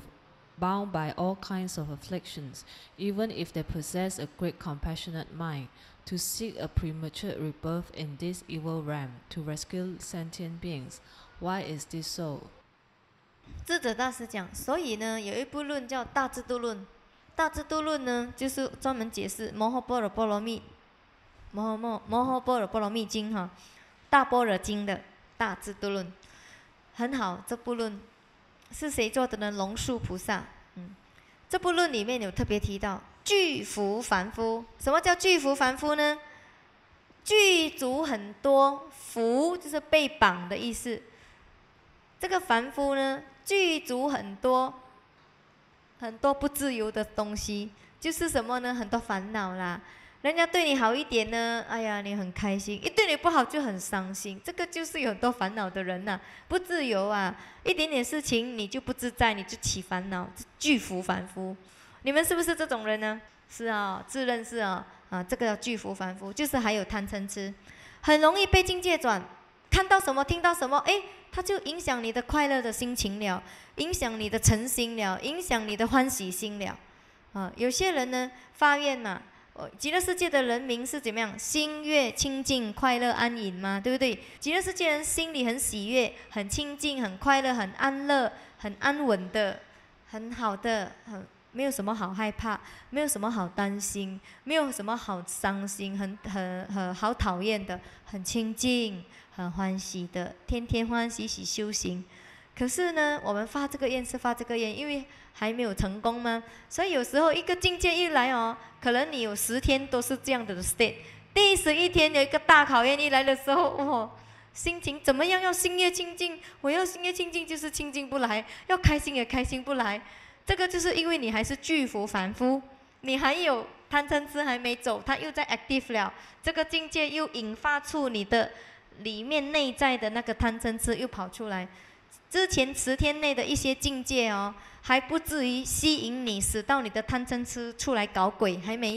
by all kinds of afflictions, even if they possess a great compassionate mind, to seek a premature rebirth in this evil realm to rescue sentient beings. Why is this so?
智者大师讲，所以呢，有一部论叫《大智度论》。大智度论呢，就是专门解释摩诃般若波罗蜜。摩诃般若波罗蜜经大般若经的大智度论很好。这部论是谁做的呢？龙树菩萨。这部论里面有特别提到具福凡夫。什么叫具福凡夫呢？具足很多，福就是被绑的意思。这个凡夫呢，具足很多不自由的东西，就是什么呢？很多烦恼啦。人家对你好一点呢，哎呀，你很开心；一对你不好就很伤心。这个就是有很多烦恼的人呐，不自由啊，一点点事情你就不自在，你就起烦恼，具福凡夫。你们是不是这种人呢？是啊，自认是啊，这个叫具福凡夫，就是还有贪嗔痴，很容易被境界转，看到什么听到什么，它就影响你的快乐的心情了，影响你的诚心了，影响你的欢喜心了。有些人呢发愿嘛。极乐世界的人民是怎么样？心悦清净、快乐安隐嘛，对不对？极乐世界人心里很喜悦、很清净、很快乐、很安乐、很安稳的，很好的，没有什么好害怕，没有什么好担心，没有什么好伤心，很好讨厌的，很清净、很欢喜的，天天欢喜喜修行。可是呢，我们发这个愿是发这个愿，因为还没有成功嘛，所以有时候一个境界一来可能你有10天都是这样的 state， 第11天有一个大考验一来的时候，心情怎么样？要心悦清净，我要心悦清净就是清净不来，要开心也开心不来。这个就是因为你还是具福凡夫，你还有贪嗔痴还没走，它又在 active 了，这个境界又引发出你的里面内在的那个贪嗔痴又跑出来。之前10天内的一些境界还不至于吸引你，使到你的贪嗔痴出来搞鬼，还没有。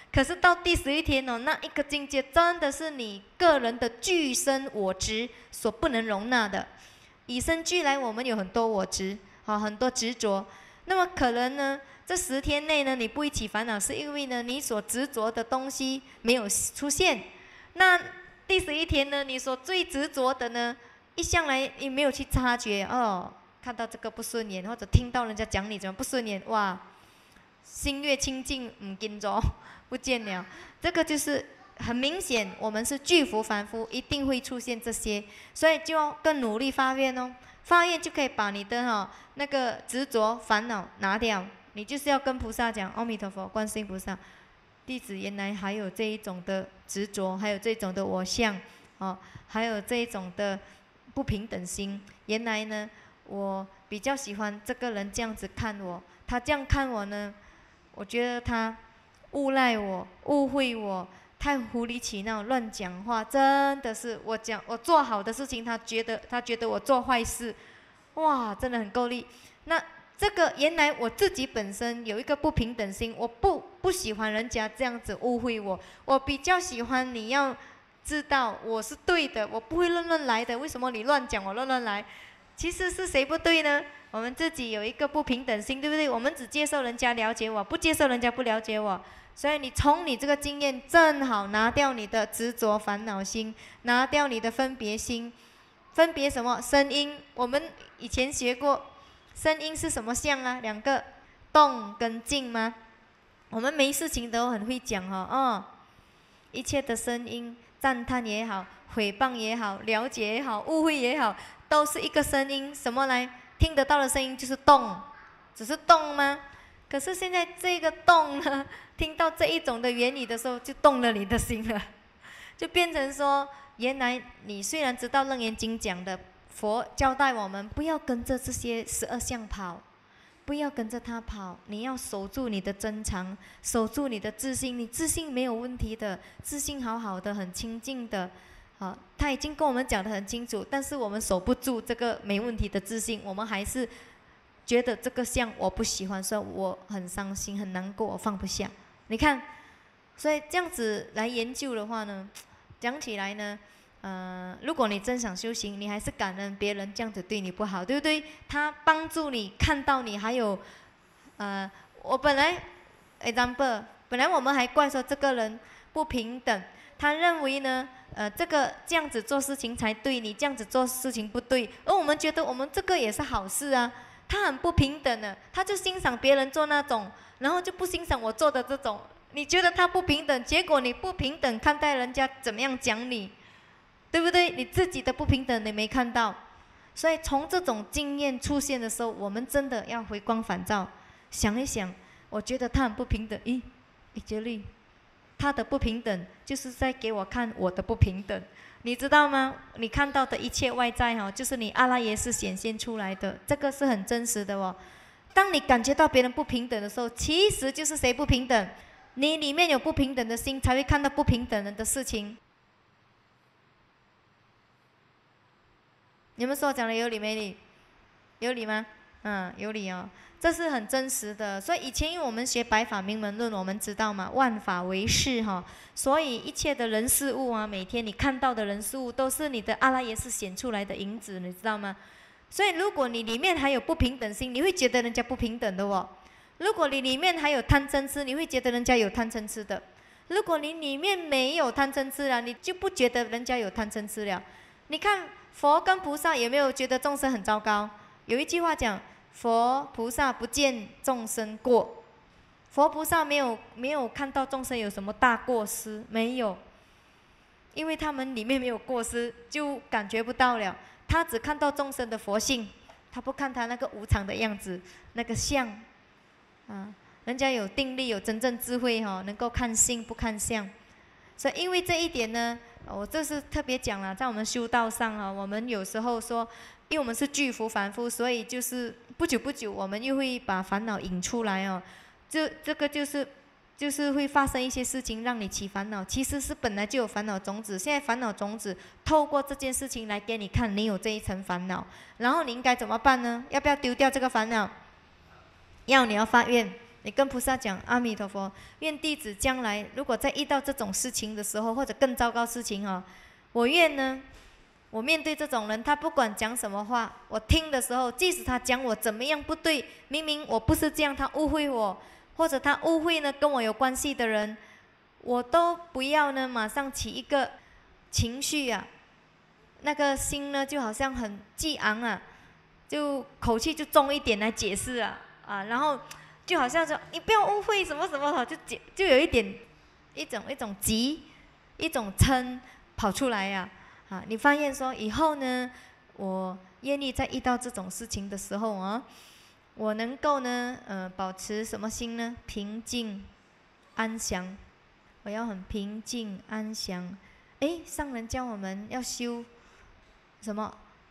可是到第11天哦，那一个境界真的是你个人的具身我执所不能容纳的。与生俱来，我们有很多我执，很多执着。那么可能呢，这10天内呢，你不会起烦恼，是因为呢，你所执着的东西没有出现。那第11天呢，你所最执着的呢，一向来你没有去察觉哦，看到这个不顺眼，或者听到人家讲你怎么不顺眼，哇，心越清净，跟着不见了。这个就是很明显，我们是巨福凡夫，一定会出现这些，所以就要更努力发愿哦。发愿就可以把你的那个执着烦恼拿掉。你就是要跟菩萨讲，阿弥陀佛，观世音菩萨，弟子原来还有这一种的执着，还有这种的我相，还有这一种的不平等心。原来呢，我比较喜欢这个人这样子看我，他这样看我呢，我觉得他诬赖我、误会我，太无理取闹、乱讲话，真的是我做好的事情，他觉得我做坏事，哇，真的很够力。那这个原来我自己本身有一个不平等心，我不喜欢人家这样子误会我，我比较喜欢你要知道我是对的，我不会乱来的。为什么你乱讲，我乱来？其实是谁不对呢？我们自己有一个不平等心，对不对？我们只接受人家了解我，不接受人家不了解我。所以你从你这个经验正好拿掉你的执着烦恼心，拿掉你的分别心。分别什么？声音。我们以前学过，声音是什么相啊？2个，动跟静吗？我们没事情都很会讲一切的声音，赞叹也好，诽谤也好，了解也好，误会也好，都是一个声音。什么来？听得到的声音就是动，只是动吗？可是现在这个动呢，听到这一种的原理的时候，就动了你的心了，就变成说，原来你虽然知道《楞严经》讲的，佛交代我们不要跟着这些12相跑，不要跟着他跑，你要守住你的真常，守住你的自信，你自信没有问题的，自信好好的，很清净的。他已经跟我们讲得很清楚，但是我们守不住这个没问题的自信，我们还是觉得这个相我不喜欢，所以我很伤心很难过，我放不下。你看，所以这样子来研究的话呢，讲起来呢，如果你真想修行，你还是感恩别人这样子对你不好，对不对？他帮助你看到你，还有我本来 example， 本来我们还怪说这个人不平等，他认为呢这个这样子做事情才对，你这样子做事情不对，而我们觉得我们这个也是好事啊。他很不平等的，他就欣赏别人做那种，然后就不欣赏我做的这种。你觉得他不平等，结果你不平等看待人家怎么样讲你，对不对？你自己的不平等你没看到，所以从这种经验出现的时候，我们真的要回光返照，想一想，我觉得他很不平等，觉力，他的不平等就是在给我看我的不平等。你知道吗？你看到的一切外在就是你阿赖耶识显现出来的，这个是很真实的哦。当你感觉到别人不平等的时候，其实就是谁不平等？你里面有不平等的心，才会看到不平等人的事情。你们说讲的有理没理？有理吗？有理哦。这是很真实的。所以以前因为我们学白法明门论，我们知道嘛，万法唯识所以一切的人事物每天你看到的人事物都是你的阿赖耶识显出来的影子，你知道吗？所以如果你里面还有不平等心，你会觉得人家不平等的哦。如果你里面还有贪嗔痴，你会觉得人家有贪嗔痴的。如果你里面没有贪嗔痴了，你就不觉得人家有贪嗔痴了。你看佛跟菩萨有没有觉得众生很糟糕？有一句话讲，佛菩萨不见众生过，佛菩萨没有看到众生有什么大过失，没有，因为他们里面没有过失，就感觉不到了。他只看到众生的佛性，他不看他那个无常的样子，那个相人家有定力，有真正智慧能够看性不看相。所以因为这一点呢，我这是特别讲了，在我们修道上我们有时候说，因为我们是巨福凡夫，所以就是不久我们又会把烦恼引出来这个就是会发生一些事情让你起烦恼，其实是本来就有烦恼种子，现在烦恼种子透过这件事情来给你看，你有这一层烦恼，然后你应该怎么办呢？要不要丢掉这个烦恼？你要发愿， 你跟菩萨讲，阿弥陀佛，愿弟子将来如果再遇到这种事情的时候，或者更糟糕事情哦，我愿呢，我面对这种人，他不管讲什么话，我听的时候，即使他讲我怎么样不对，明明我不是这样，他误会我，或者他误会呢跟我有关系的人，我都不要呢马上起一个情绪啊，那个心呢就好像很激昂啊，就口气就重一点来解释啊，然后就好像说你不要误会什么什么，就有一点一种急，一种嗔跑出来呀，你发现说以后呢，我愿意在遇到这种事情的时候啊，我能够呢保持什么心呢？平静安详，我要很平静安详。上人教我们要修什么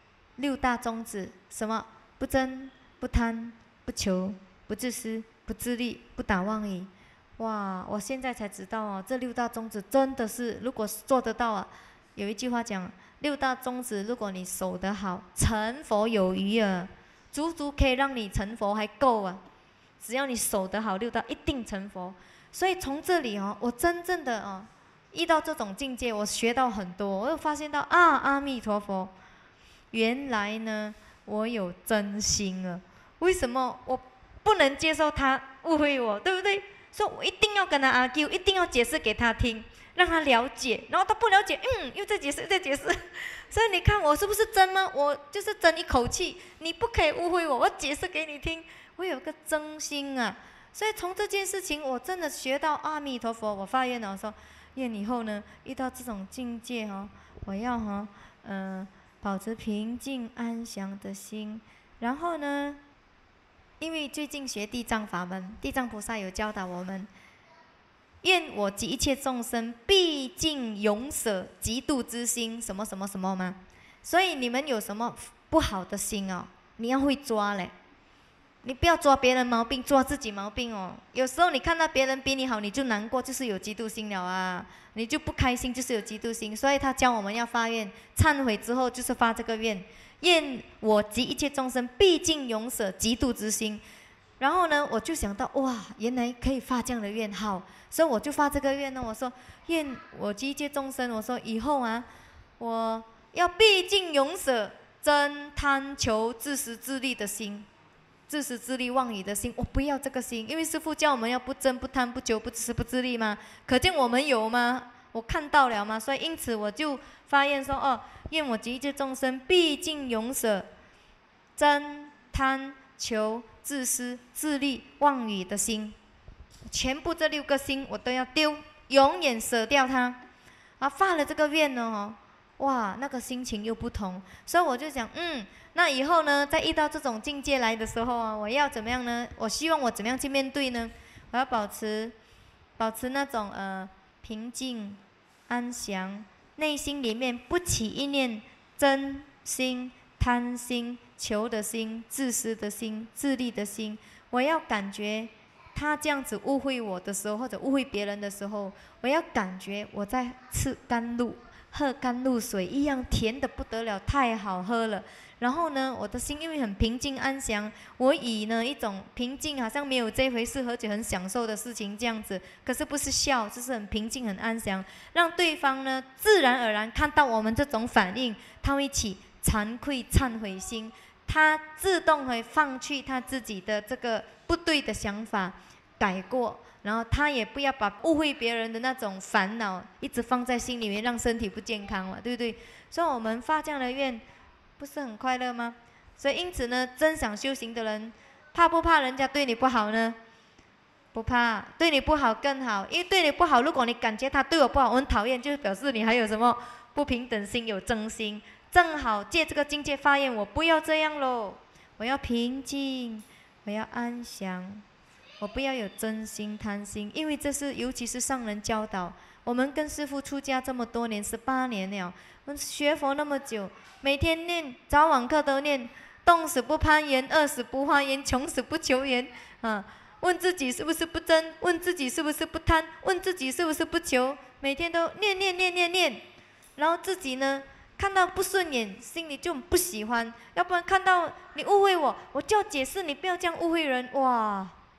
？6大宗旨，什么？不争、不贪、不求、不自私、不自利、不打妄语。哇！我现在才知道哦，这6大宗旨真的是，如果做得到啊，有一句话讲，6大宗旨如果你守得好，成佛有余啊，足足可以让你成佛还够啊！只要你守得好6大，一定成佛。所以从这里哦，我真正的哦，遇到这种境界，我学到很多，我又发现到阿弥陀佛，原来呢我有真心啊！为什么我不能接受他误会我，对不对？所以我一定要跟他argue，一定要解释给他听，让他了解。然后他不了解，又在解释，再解释。所以你看我是不是真吗？我就是真一口气，你不可以误会我，我解释给你听，我有个真心啊！所以从这件事情，我真的学到阿弥陀佛。我发愿了，我说愿以后呢，遇到这种境界哦，我要保持平静安详的心。然后呢，因为最近学地藏法门，地藏菩萨有教导我们，愿我及一切众生毕竟永舍嫉妒之心，什么什么什么吗？所以你们有什么不好的心哦，你要会抓嘞。你不要抓别人毛病，抓自己毛病哦。有时候你看到别人比你好，你就难过，就是有嫉妒心了啊。你就不开心，就是有嫉妒心。所以他教我们要发愿，忏悔之后就是发这个愿，愿我及一切众生毕竟永舍嫉妒之心。然后呢，我就想到哇，原来可以发这样的愿，好，所以我就发这个愿呢。我说愿我及一切众生，我说以后啊，我要毕竟永舍真贪求自私自利的心。自私自利妄语的心，我不要这个心，因为师父教我们要不争不贪不求不自私不自利吗？可见我们有吗？我看到了吗？所以因此我就发愿说愿我及一切众生毕竟永舍真贪求自私自利妄语的心，全部这6个心我都要丢，永远舍掉它。发了这个愿呢哇，那个心情又不同。所以我就想那以后呢，在遇到这种境界来的时候我要怎么样呢？我希望我怎么样去面对呢？我要保持那种平静安详，内心里面不起一念真心贪心求的心自私的心自利的心。我要感觉他这样子误会我的时候，或者误会别人的时候，我要感觉我在吃甘露喝甘露水一样，甜的不得了，太好喝了。然后呢，我的心因为很平静安详，我以呢一种平静，好像没有这回事，而且很享受的事情这样子。可是不是笑，就是很平静很安详，让对方呢自然而然看到我们这种反应，他会起惭愧忏悔心，他自动会放弃他自己的这个不对的想法，改过。然后他也不要把误会别人的那种烦恼一直放在心里面，让身体不健康嘛，对不对？所以我们发这样的愿，不是很快乐吗？所以因此呢，真想修行的人，怕不怕人家对你不好呢？不怕，对你不好更好。因为对你不好，如果你感觉他对我不好，我很讨厌，就是表示你还有什么不平等心，有真心。正好借这个境界发愿，我不要这样喽，我要平静，我要安详。我不要有真心贪心，因为这是尤其是上人教导我们，跟师父出家这么多年，18年了，我们学佛那么久，每天念早晚课都念，冻死不攀岩，饿死不花言，穷死不求言问自己是不是不争，问自己是不是不贪，问自己是不是不求，每天都念，然后自己呢看到不顺眼，心里就不喜欢，要不然看到你误会我，我就要解释你不要这样误会人。哇，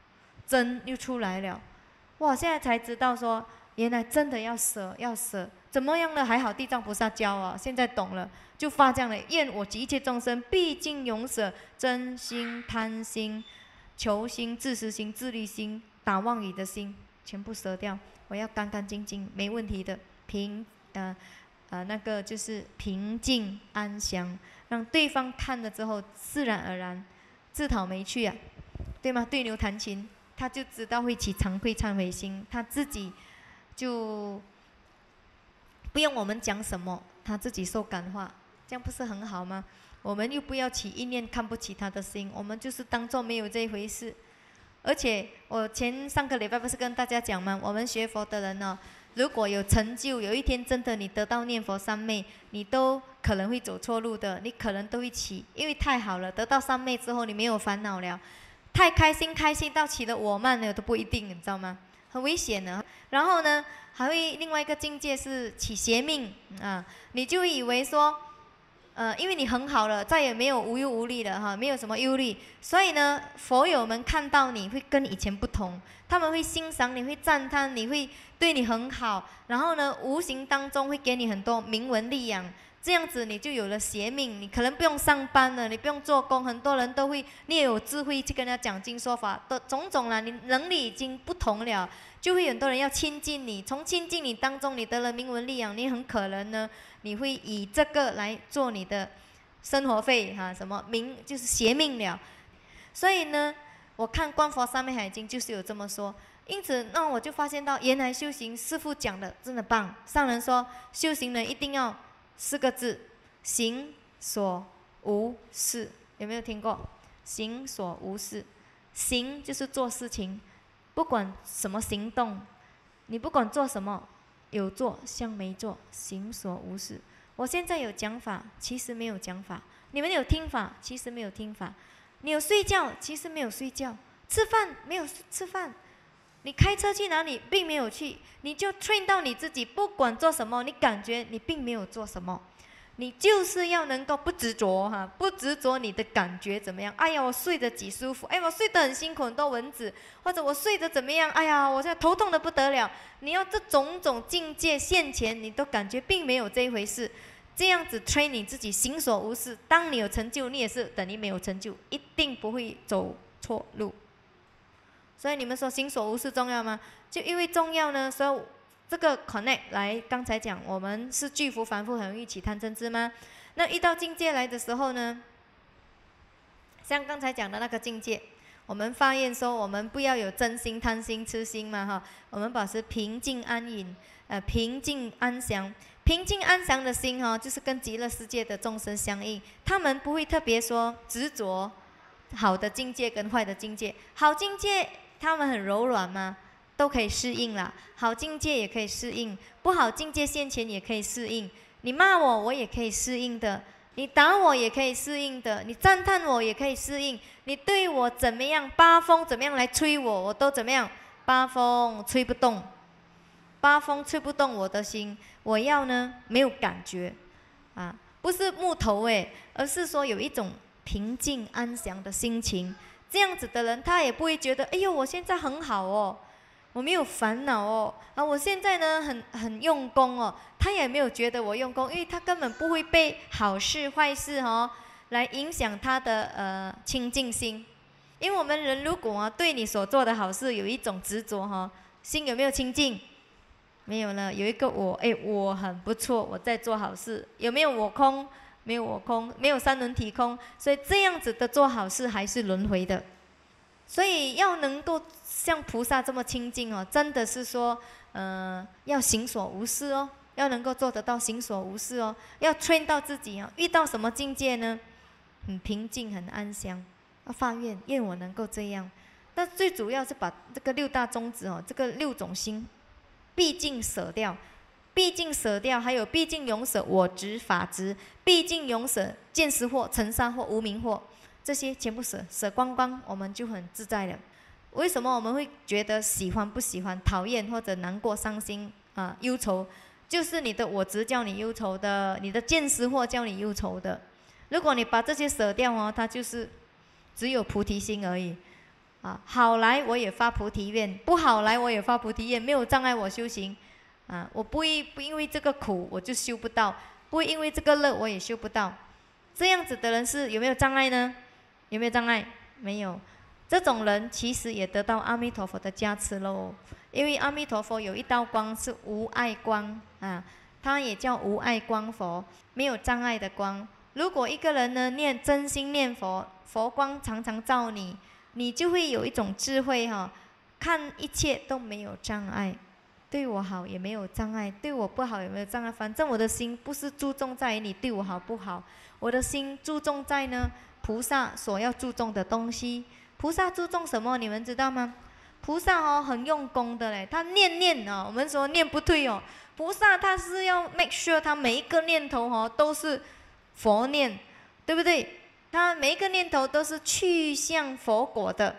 真又出来了。哇！现在才知道说，原来真的要舍，要舍。怎么样呢？还好地藏菩萨教啊，现在懂了，就发这样的愿我及一切众生毕竟永舍真心、贪心、求心、自私心、自利心、打妄语的心，全部舍掉。我要干干净净，没问题的，那个就是平静安详，让对方看了之后自然而然自讨没趣啊，对吗？对牛弹琴，他就知道会起惭愧忏悔心，他自己就不用我们讲什么，他自己受感化，这样不是很好吗？我们又不要起一念看不起他的心，我们就是当做没有这一回事。而且我上个礼拜不是跟大家讲吗？我们学佛的人呢，如果有成就，有一天真的你得到念佛三昧，你都可能会走错路的，你可能都会起，因为太好了，得到三昧之后你没有烦恼了，太开心到起了我慢了都不一定，你知道吗？很危险的。然后呢，还会另外一个境界是起邪命啊，你就以为说。因为你很好了，再也没有无忧无虑了哈，没有什么忧虑，所以呢，佛友们看到你会跟以前不同，他们会欣赏你，会赞叹你，会对你很好，然后呢，无形当中会给你很多名闻利养，这样子你就有了邪命，你可能不用上班了，你不用做工，很多人都会，你也有智慧去跟人家讲经说法的种种啦，你能力已经不同了，就会很多人要亲近你，从亲近你当中，你得了名闻利养，你很可能呢。你会以这个来做你的生活费哈，什么就是邪命了。所以呢，我看《观佛三昧海经》就是有这么说。因此，那我就发现到，原来修行师父讲的真的棒。上人说，修行人一定要4个字：行所无事。有没有听过？行所无事，行就是做事情，不管什么行动，你不管做什么。有做像没做，行所无事。我现在有讲法，其实没有讲法；你们有听法，其实没有听法；你有睡觉，其实没有睡觉；吃饭没有吃饭；你开车去哪里，并没有去。你就 train 到你自己，不管做什么，你感觉你并没有做什么。你就是要能够不执着哈，不执着你的感觉怎么样？哎呀，我睡得几舒服，哎，我睡得很辛苦，很多蚊子，或者我睡得怎么样？哎呀，我现在头痛得不得了。你要这种种境界现前，你都感觉并没有这一回事。这样子 train 你自己，行所无事。当你有成就，你也是等于没有成就，一定不会走错路。所以你们说行所无事重要吗？就因为重要呢，所以。这个 connect 来，刚才讲我们是巨幅凡夫，很容易起贪嗔痴吗？那遇到境界来的时候呢，像刚才讲的那个境界，我们发愿说我们不要有真心、贪心、痴心嘛哈，我们保持平静安隐，平静安详，平静安详的心哈，就是跟极乐世界的众生相应，他们不会特别说执着好的境界跟坏的境界，好境界他们很柔软嘛。都可以适应啦，好境界也可以适应，不好境界现前也可以适应。你骂我，我也可以适应的；你打我也可以适应的；你赞叹我也可以适应。你对我怎么样，八风怎么样来吹我，我都怎么样，八风吹不动，八风吹不动我的心。我要呢，没有感觉，啊，不是木头诶，而是说有一种平静安详的心情。这样子的人，他也不会觉得，哎呦，我现在很好哦。我没有烦恼哦，我现在呢很用功哦，他也没有觉得我用功，因为他根本不会被好事坏事来影响他的清净心。因为我们人如果对你所做的好事有一种执着心有没有清净？没有了，有一个我，我很不错，我在做好事，有没有我空？没有我空，没有三轮体空，所以这样子的做好事还是轮回的。所以要能够像菩萨这么清净真的是说，要行所无事要能够做得到行所无事要 train 到自己遇到什么境界呢？很平静，很安详，要发愿，愿我能够这样。但最主要是把这个6大宗旨这个6种心，毕竟舍掉，毕竟舍掉，还有毕竟永舍我执法执，毕竟永舍见识惑、尘沙惑、无明惑。这些全部舍光光，我们就很自在了。为什么我们会觉得喜欢、不喜欢、讨厌或者难过、伤心忧愁？就是你的我执叫你忧愁的，你的见识惑叫你忧愁的。如果你把这些舍掉它就是只有菩提心而已啊，好来我也发菩提愿，不好来我也发菩提愿，没有障碍我修行。啊，我不因为这个苦我就修不到，不会因为这个乐我也修不到。这样子的人是有没有障碍呢？有没有障碍？没有。这种人其实也得到阿弥陀佛的加持喽，因为阿弥陀佛有一道光是无碍光啊，它也叫无碍光佛，没有障碍的光。如果一个人呢真心念佛，佛光常常照你，你就会有一种智慧哈，看一切都没有障碍，对我好也没有障碍，对我不好也没有障碍，反正我的心不是注重在于你对我好不好，我的心注重在呢菩萨所要注重的东西。菩萨注重什么？你们知道吗？菩萨哦很用功的嘞，他念哦，我们说念不退哦。菩萨他是要 make sure 他每一个念头哦都是佛念，对不对？他每一个念头都是去向佛果的。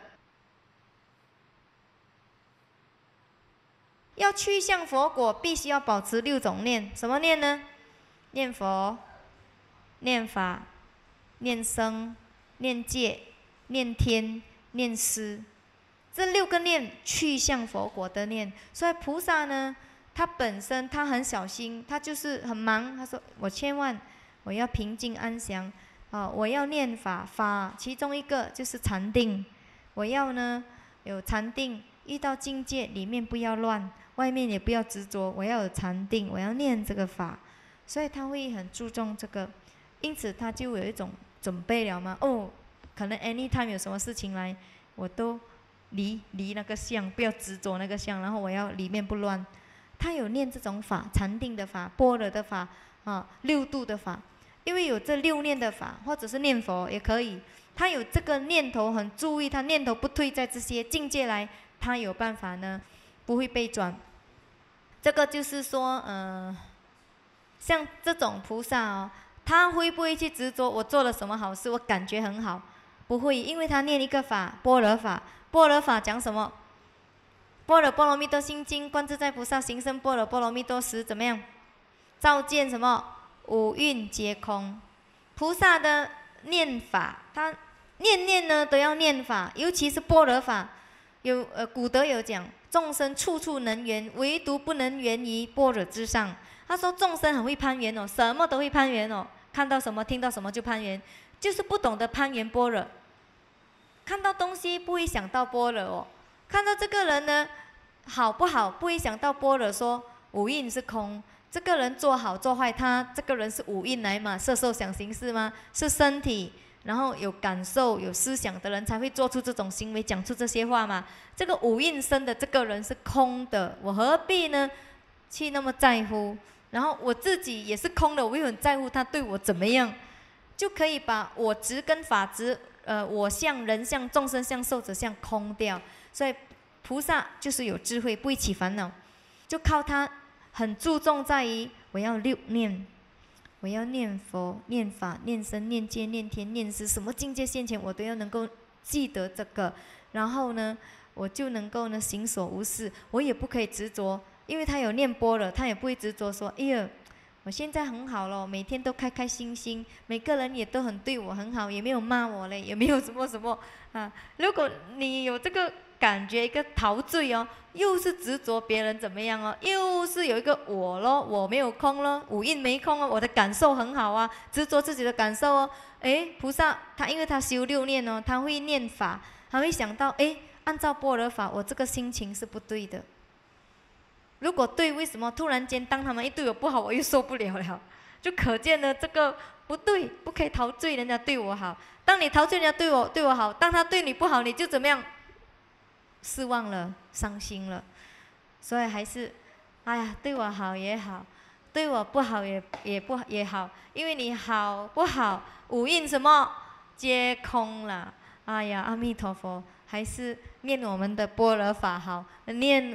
要去向佛果，必须要保持6种念，什么念呢？念佛、念法、念僧、念戒、念天、念师，这6个念去向佛果的念。所以菩萨呢，他本身他很小心，他就是很忙。他说：“我要平静安详啊！我要念法，其中一个就是禅定。我要呢有禅定，遇到境界里面不要乱，外面也不要执着。我要有禅定，我要念这个法。”所以他会很注重这个，因此他就有一种准备了嘛。哦，可能 anytime 有什么事情来，我都离那个相，不要执着那个相，然后我要里面不乱。他有念这种法，禅定的法、般若的法啊、6度的法，因为有这6念的法，或者是念佛也可以。他有这个念头很注意，他念头不退在这些境界来，他有办法呢，不会被转。这个就是说，像这种菩萨哦，他会不会去执着我做了什么好事，我感觉很好？不会，因为他念一个法，般若法。般若法讲什么？般若波罗蜜多心经，观自在菩萨行深般若波罗蜜多时，怎么样？照见什么？五蕴皆空。菩萨的念法，他念呢都要念法，尤其是般若法。古德有讲，众生处处能圆，唯独不能圆于般若之上。他说众生很会攀缘哦，什么都会攀缘哦，看到什么听到什么就攀缘，就是不懂得攀缘般若。看到东西不会想到般若哦，看到这个人呢好不好，不会想到般若说五蕴是空。这个人做好做坏，他这个人是五蕴来嘛，色受想行识吗？是身体，然后有感受有思想的人才会做出这种行为，讲出这些话嘛。这个五蕴生的这个人是空的，我何必呢去那么在乎？然后我自己也是空的，我又很在乎他对我怎么样，就可以把我执跟法执，我相、人相、众生相、寿者相空掉。所以菩萨就是有智慧，不会起烦恼，就靠他很注重在于我要6念，我要念佛、念法、念僧、念戒、念天、念师，什么境界现前我都要能够记得这个，然后呢，我就能够呢行所无事，我也不可以执着。因为他有念般若，他也不会执着说：“哎呀，我现在很好了，每天都开开心心，每个人也都很对我很好，也没有骂我嘞，也没有什么什么啊。”如果你有这个感觉，一个陶醉哦，又是执着别人怎么样哦，又是有一个我咯，我没有空咯，五蕴没空哦，我的感受很好啊，执着自己的感受哦。哎，菩萨他因为他修6念哦，他会念法，他会想到哎，按照般若法，我这个心情是不对的。如果对，为什么突然间当他们一对我不好，我又受不了了？就可见了这个不对，不可以陶醉人家对我好。当你陶醉人家对我好，当他对你不好，你就怎么样？失望了，伤心了。所以还是，哎呀，对我好也好，对我不好也好，因为你好不好，五蕴什么皆空了。哎呀，阿弥陀佛，还是念我们的般若法好，念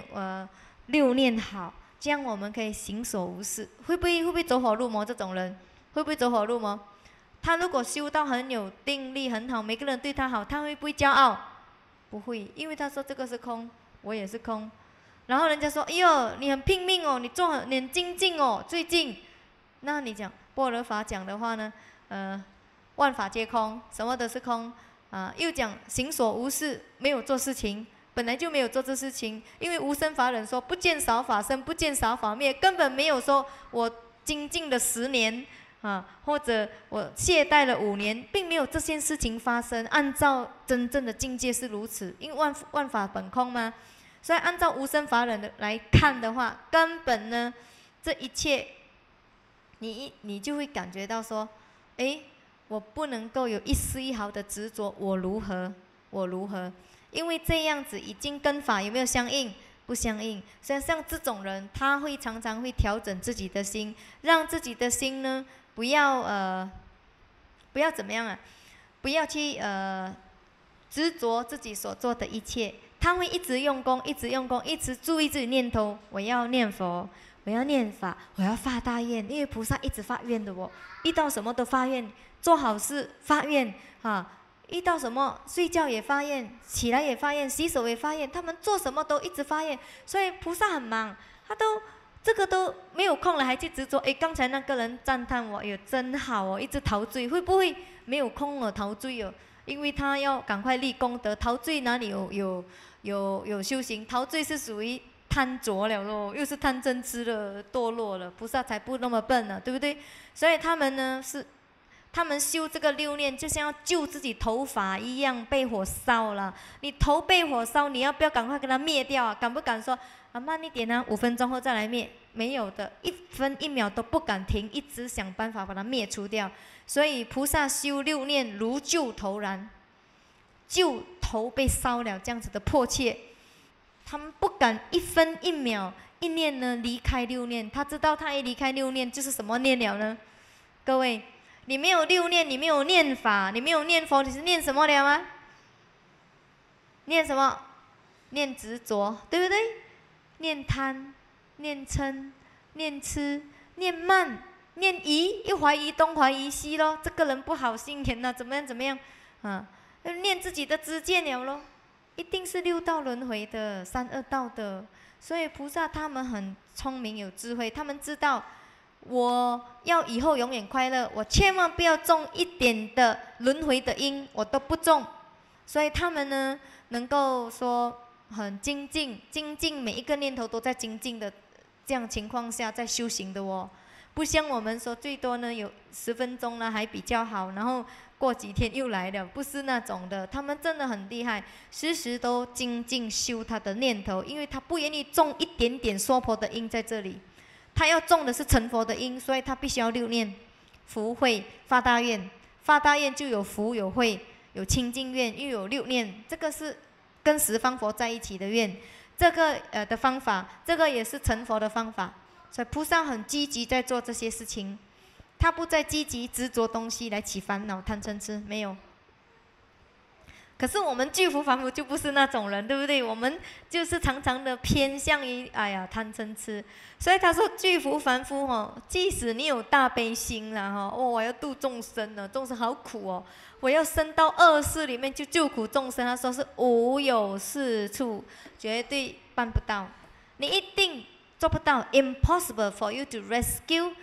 6念好，这样我们可以行所无事。会不会走火入魔？这种人会不会走火入魔？他如果修到很有定力很好，每个人对他好，他会不会骄傲？不会，因为他说这个是空，我也是空。然后人家说：“哎呦，你很拼命哦，你很精进哦，最近。”那你讲般若法讲的话呢？万法皆空，什么都是空。 又讲行所无事，没有做事情，本来就没有做这事情。因为无生法忍说不见少法生，不见少法灭，根本没有说我精进了10年或者我懈怠了5年，并没有这件事情发生。按照真正的境界是如此，因为万法本空嘛。所以按照无生法忍的来看的话，根本呢，这一切，你就会感觉到说，我不能够有一丝一毫的执着，我如何，我如何？因为这样子已经跟法有没有相应？不相应。所以像这种人，他会常常会调整自己的心，让自己的心呢，不要怎么样啊？不要去执着自己所做的一切。他会一直用功，一直用功，一直注意自己念头。我要念佛，我要念法，我要发大愿。因为菩萨一直发愿的遇到什么都发愿，做好事发愿遇到什么睡觉也发愿，起来也发愿，洗手也发愿，他们做什么都一直发愿。所以菩萨很忙，他都这个都没有空了，还去执着。刚才那个人赞叹我，真好一直陶醉，会不会没有空了陶醉因为他要赶快立功德，陶醉哪里有修行？陶醉是属于贪着了咯，又是贪嗔痴了，堕落了。菩萨才不那么笨呢，对不对？所以他们呢他们修这个6念，就像要救自己头发一样，被火烧了。你头被火烧，你要不要赶快给它灭掉啊？敢不敢说慢一点5分钟后再来灭？没有的，1分1秒都不敢停，一直想办法把它灭除掉。所以菩萨修6念如救头燃，就头被烧了这样子的迫切，他们不敢1分1秒1念呢离开6念。他知道他一离开6念就是什么念了呢？各位，你没有6念，你没有念法，你没有念佛，你是念什么了吗？念什么？念执着，对不对？念贪，念嗔，念痴，念慢，念疑，又怀疑东怀疑西咯。这个人不好心眼怎么样怎么样念自己的知见了咯。一定是6道轮回的3恶道的。所以菩萨他们很聪明有智慧，他们知道我要以后永远快乐，我千万不要种一点的轮回的因，我都不种。所以他们呢能够说很精进，每一个念头都在精进的这样情况下在修行的不像我们说最多呢有10分钟呢还比较好，然后过几天又来了，不是那种的。他们真的很厉害，时时都精进修他的念头，因为他不愿意种一点点娑婆的因在这里，他要种的是成佛的因，所以他必须要6念福慧发大愿，发大愿就有福有慧有清净愿，又有6念，这个是跟10方佛在一起的愿，这个的方法，这个也是成佛的方法。所以菩萨很积极在做这些事情，他不再积极执着东西来起烦恼贪嗔痴，没有。可是我们巨福凡夫就不是那种人，对不对？我们就是常常的偏向于贪嗔痴。所以他说巨福凡夫即使你有大悲心了我要度众生了，众生好苦我要升到恶世里面去救苦众生。他说是无有是处，绝对办不到，你一定做不到。 Impossible for you to rescue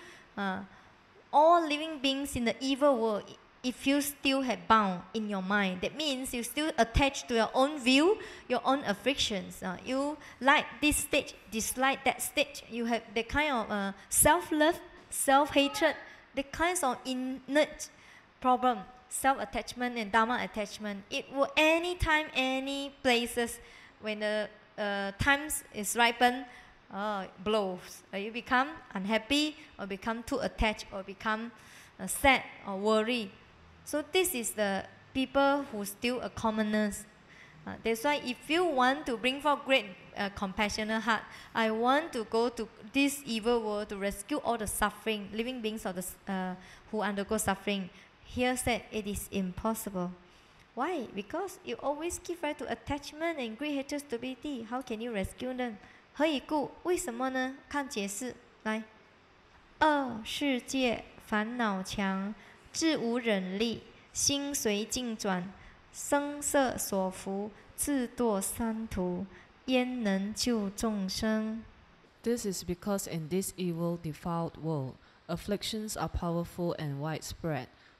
all living beings in the evil world if you still have bound in your mind. That means you still attached to your own view, your own afflictions. You like this stage, dislike that stage. You have the kind of self-love, self-hatred, the kinds of innate problem, self-attachment and dharma attachment. It will anytime, any places, when the times is ripened, blows. You become unhappy or become too attached or become sad or worry. So this is the people who still a commoners. That's why if you want to bring forth great compassionate heart, I want to go to this evil world to rescue all the suffering, living beings of who undergo suffering. Here said it is impossible. Why? Because you always give rise to attachment and great hatred stupidity. How can you rescue them? 何以故？为什么呢？看解释来。世界烦恼强，志无忍力，心随境转，声色所伏，自堕三途，焉能救众生？
This is because in this evil, defiled world, afflictions are powerful and widespread.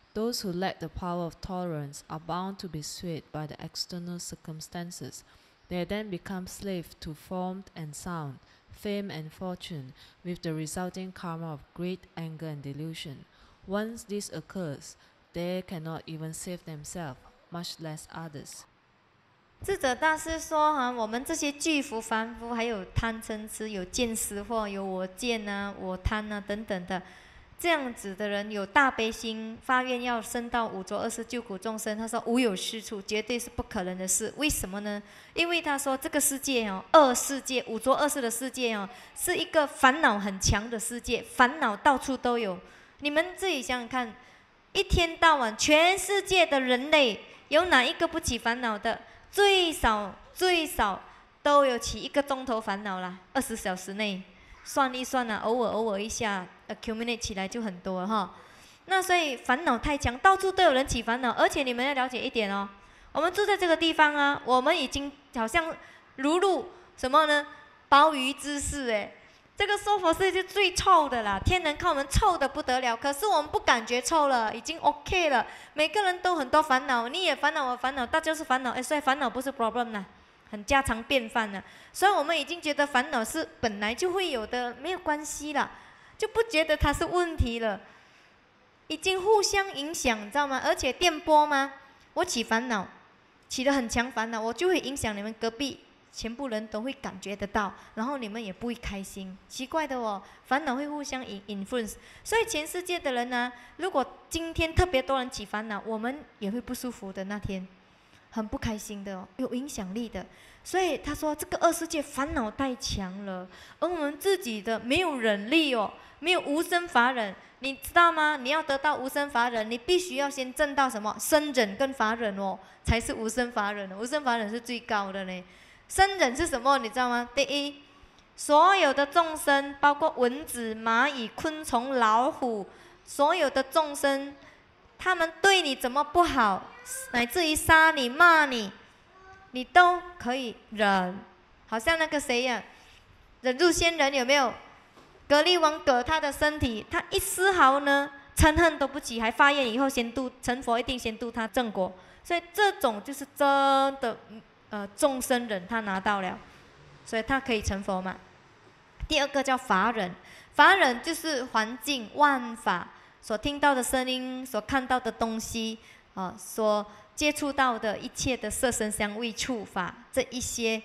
Those who lack the power of tolerance are bound to be swayed by the external circumstances. They then become slaves to form and sound, fame and fortune, with the resulting karma of great anger and delusion. Once this occurs, they cannot even save themselves, much less others.
智者大师说哈，我们这些巨福凡夫，还有贪嗔痴，有见思惑，有我见啊、我贪啊等等的，这样子的人有大悲心，发愿要升到五浊恶世救苦众生。他说无有是处，绝对是不可能的事。为什么呢？因为他说这个世界哦，恶世界、五浊恶世的世界哦，是一个烦恼很强的世界，烦恼到处都有。你们自己想想看，一天到晚，全世界的人类有哪一个不起烦恼的？最少都有起1个钟头烦恼啦，20小时内，算一算啊，偶尔一下 accumulate 起来就很多哈。那所以烦恼太强，到处都有人起烦恼，而且你们要了解一点哦，我们住在这个地方啊，我们已经好像如入什么呢？鲍鱼之肆哎。这个娑婆世界最臭的啦，天人看我们臭的不得了，可是我们不感觉臭了，已经 OK 了。每个人都很多烦恼，你也烦恼，我烦恼，大家是烦恼，所以烦恼不是 problem 啦，很家常便饭了。所以我们已经觉得烦恼是本来就会有的，没有关系啦，就不觉得它是问题了，已经互相影响，你知道吗？而且电波吗？我起烦恼，起得很强烦恼，我就会影响你们隔壁。全部人都会感觉得到，然后你们也不会开心，奇怪的哦，烦恼会互相influence， 所以全世界的人呢，如果今天特别多人起烦恼，我们也会不舒服的那天，很不开心的哦，有影响力的。所以他说这个恶世界烦恼太强了，而我们自己的没有忍力哦，没有无生法忍，你知道吗？你要得到无生法忍，你必须要先证到什么生忍跟法忍哦，才是无生法忍，无生法忍是最高的呢。生忍是什么？你知道吗？第一，所有的众生，包括蚊子、蚂蚁、昆虫、老虎，所有的众生，他们对你怎么不好，乃至于杀你、骂你，你都可以忍。好像那个谁呀，忍辱仙人有没有？格力王割他的身体，他一丝毫呢嗔恨都不起，还发愿以后先度成佛，一定先度他正果。所以这种就是真的。众生忍他拿到了，所以他可以成佛嘛。第二个叫法忍，法忍就是环境万法所听到的声音，所看到的东西，所接触到的一切的色声香味触法，这一些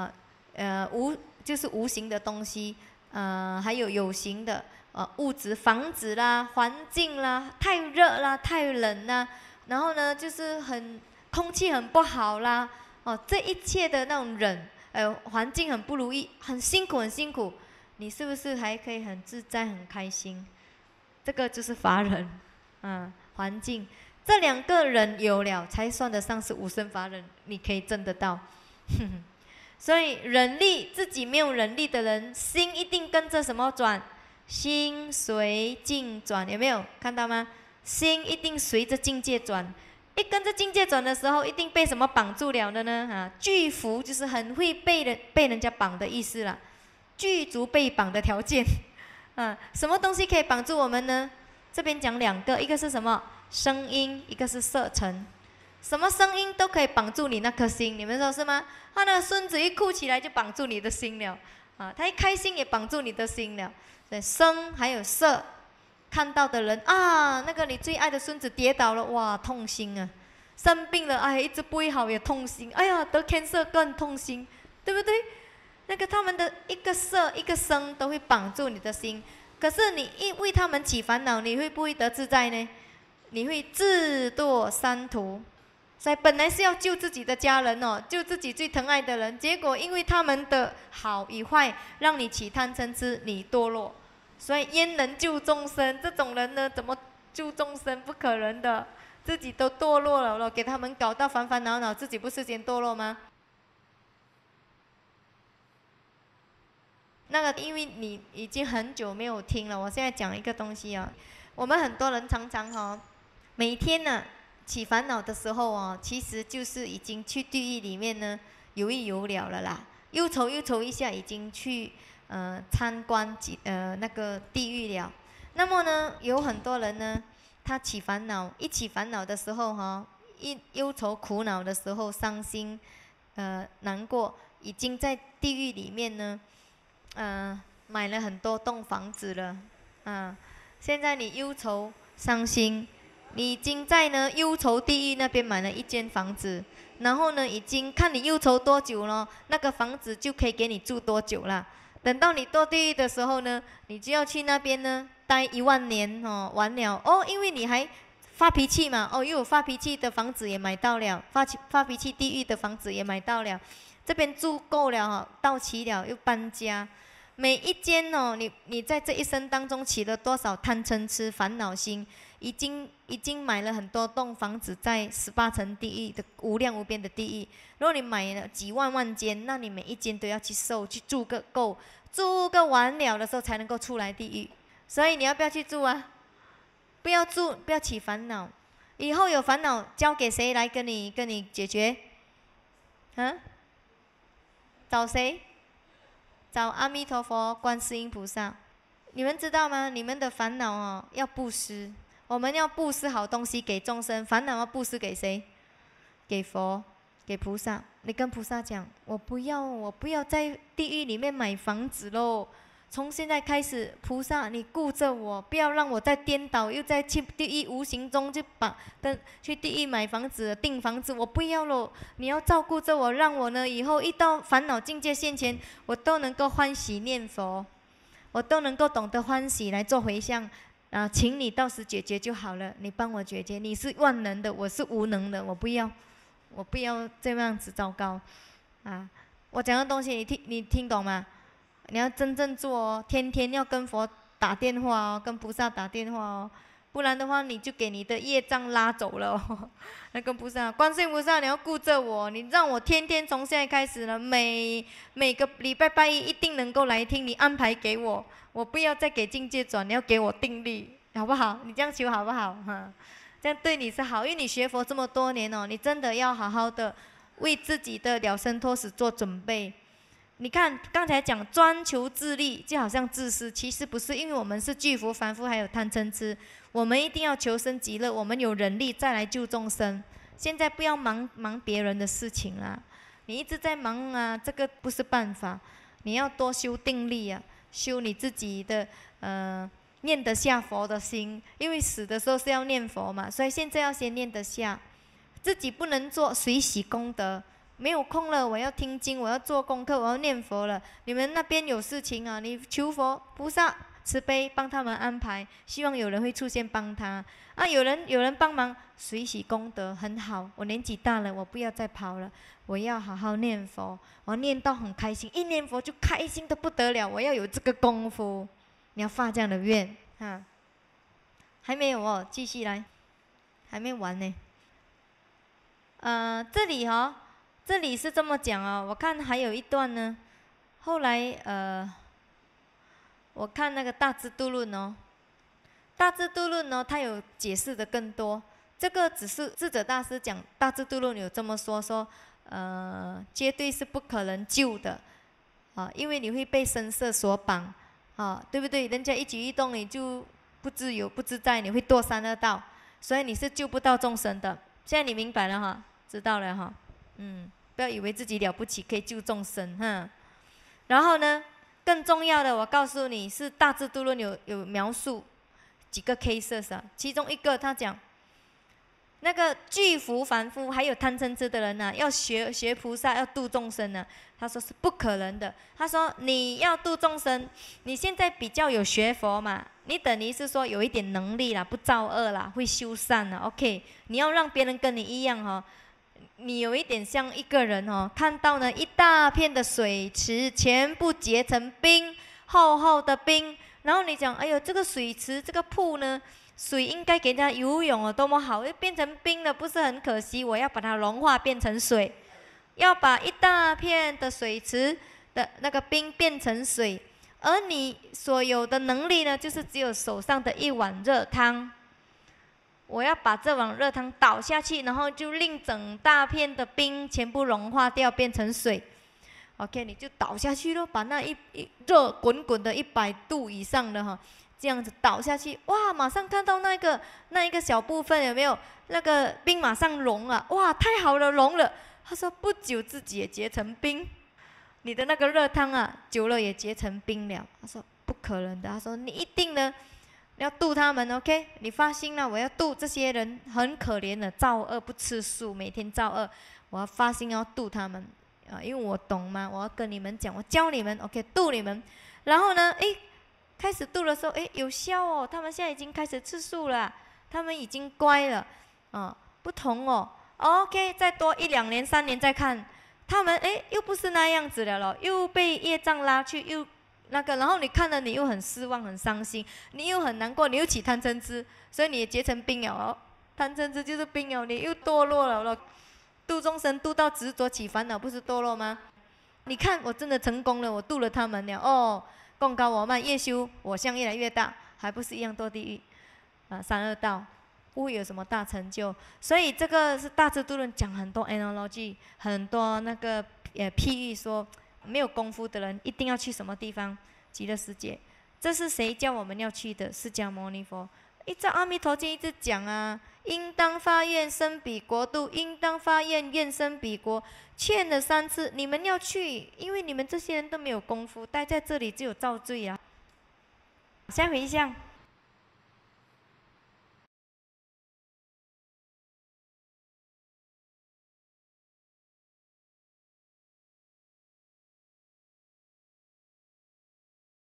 就是无形的东西，还有有形的物质，房子啦、环境啦，太热啦、太冷啦，然后呢就是空气很不好啦。这一切的那种忍，环境很不如意，很辛苦，你是不是还可以很自在、很开心？这个就是法忍，环境这2个忍有了，才算得上是无生法忍，你可以证得到。所以忍力自己没有忍力的人，心一定跟着什么转？心随境转，有没有看到吗？心一定随着境界转。一跟着境界转的时候，一定被什么绑住了的呢？具福就是很会被人家绑的意思啦，具足被绑的条件。什么东西可以绑住我们呢？这边讲2个，一个是什么？声音，一个是色尘。什么声音都可以绑住你那颗心，你们说是吗？他那孙子一哭起来就绑住你的心了，他一开心也绑住你的心了。所以声还有色。看到的人啊，那个你最爱的孙子跌倒了，哇，痛心啊！生病了，哎，一直不会好也痛心，哎呀，得 cancer 更痛心，对不对？那个他们的一个色一个声都会绑住你的心，可是你一为他们起烦恼，你会不会得自在呢？你会自堕三途。所以本来是要救自己的家人哦，救自己最疼爱的人，结果因为他们的好与坏，让你起贪嗔痴，你堕落。所以焉能救众生？这种人呢，怎么救众生？不可能的，自己都堕落了，给他们搞到烦烦恼恼，自己不是先堕落吗？那个，因为你已经很久没有听了，我现在讲一个东西啊。我们很多人常常每天呢起烦恼的时候其实就是已经去地狱里面呢游一游了啦，忧愁一下，已经去。参观那个地狱了。那么呢，有很多人呢， 他起烦恼，一起烦恼的时候哈，一忧愁苦恼的时候，伤心，难过，已经在地狱里面呢，买了很多栋房子了，现在你忧愁伤心，你已经在呢忧愁地狱那边买了一间房子，然后呢，已经看你忧愁多久了，那个房子就可以给你住多久了。等到你堕地狱的时候呢，你就要去那边呢待10000年哦，完了哦，因为你还发脾气嘛，哦，又有发脾气的房子也买到了，发脾气地狱的房子也买到了，这边住够了哈，到齐了又搬家，每一间哦，你在这一生当中起了多少贪嗔痴烦恼心，已经买了很多栋房子在18层地狱的无量无边的地狱。如果你买了几万间，那你每一间都要去去住个够，住个完了的时候才能够出来地狱。所以你要不要去住啊？不要住，不要起烦恼。以后有烦恼交给谁来跟你解决？找谁？找阿弥陀佛、观世音菩萨。你们知道吗？你们的烦恼哦，要布施。我们要布施好东西给众生，烦恼要布施给谁？给佛，给菩萨。你跟菩萨讲，我不要在地狱里面买房子喽。从现在开始，菩萨你顾着我，不要让我再颠倒，又再去地狱无形中去地狱买房子、订房子，我不要喽。你要照顾着我，让我呢以后一到烦恼境界现前，我都能够欢喜念佛，我都能够懂得欢喜来做回向。请你到时解决就好了，你帮我解决。你是万能的，我是无能的，我不要这样子糟糕。我讲的东西你听懂吗？你要真正做哦，天天要跟佛打电话哦，跟菩萨打电话哦，不然的话你就给你的业障拉走了哦。那跟菩萨，观世音菩萨，你要顾着我，你让我天天从现在开始呢，每个礼拜拜一定能够来听，你安排给我，我不要再给境界转，你要给我定力，好不好？你这样求好不好？这样对你是好，因为你学佛这么多年哦，你真的要好好的为自己的了生脱死做准备。你看刚才讲专求自利，就好像自私，其实不是，因为我们是巨幅凡夫，还有贪嗔痴，我们一定要求生极乐，我们有人力再来救众生。现在不要忙别人的事情啦，你一直在忙啊，这个不是办法。你要多修定力啊，修你自己的念得下佛的心，因为死的时候是要念佛嘛，所以现在要先念得下，自己不能做随喜功德。没有空了，我要听经，我要做功课，我要念佛了。你们那边有事情啊，你求佛菩萨慈悲帮他们安排，希望有人会出现帮他有人帮忙，随喜功德很好。我年纪大了，我不要再跑了，我要好好念佛，我念到很开心，一念佛就开心得不得了。我要有这个功夫，你要发这样的愿还没有哦，继续来，还没完呢。这里是这么讲哦，我看还有一段呢。后来我看那个大智度论哦，大智度论哦，他有解释的更多。这个只是智者大师讲大智度论有这么说，绝对是不可能救的因为你会被声色所绑对不对？人家一举一动你就不自由不自在，你会堕三恶道，所以你是救不到众生的。现在你明白了知道了不要以为自己了不起可以救众生然后呢，更重要的，我告诉你是大智度论有描述几个 cases 其中一个他讲，那个巨幅凡夫还有贪嗔痴的人要学菩萨要度众生他说是不可能的。他说你要度众生，你现在比较有学佛嘛，你等于是说有一点能力啦，不造恶啦，会修善啦 OK， 你要让别人跟你一样你有一点像一个人看到呢一大片的水池全部结成冰，厚厚的冰，然后你讲哎呦这个水池这个瀑呢，水应该给它游泳多么好，又变成冰了，不是很可惜？我要把它融化变成水，要把一大片的水池的那个冰变成水，而你所有的能力呢，就是只有手上的一碗热汤。我要把这碗热汤倒下去，然后就令整大片的冰全部融化掉，变成水。OK， 你就倒下去咯，把那一热滚滚的100度以上的这样子倒下去，哇，马上看到那一个小部分有没有？那个冰马上融了，哇，太好了，融了。他说不久自己也结成冰，你的那个热汤啊，久了也结成冰了。他说不可能的，他说你一定呢要度他们 ，OK？ 你放心了，我要度这些人，很可怜的，造恶不吃素，每天造恶，我要发心要度他们啊，因为我懂嘛，我要跟你们讲，我教你们 ，OK？ 度你们。然后呢，开始度的时候，有效哦，他们现在已经开始吃素了，他们已经乖了，不同哦。OK， 再多1、2年、3年再看，他们又不是那样子了咯，又被业障拉去，又那个，然后你看了你又很失望、很伤心，你又很难过，你又起贪嗔痴，所以你也结成冰了哦。贪嗔痴就是冰哦，你又堕落了咯。度众生度到执着起烦恼，不是堕落吗？你看我真的成功了，我度了他们了哦。功高我慢，越修我相越来越大，还不是一样堕地狱三恶道。不会有什么大成就，所以这个是大智度论讲很多 analogy， 很多那个譬喻说，没有功夫的人一定要去什么地方？极乐世界。这是谁叫我们要去的？释迦牟尼佛。一照阿弥陀经一直讲啊，应当发愿生彼国度，应当发愿愿生彼国。劝了3次，你们要去，因为你们这些人都没有功夫，待在这里只有造罪啊。先回向。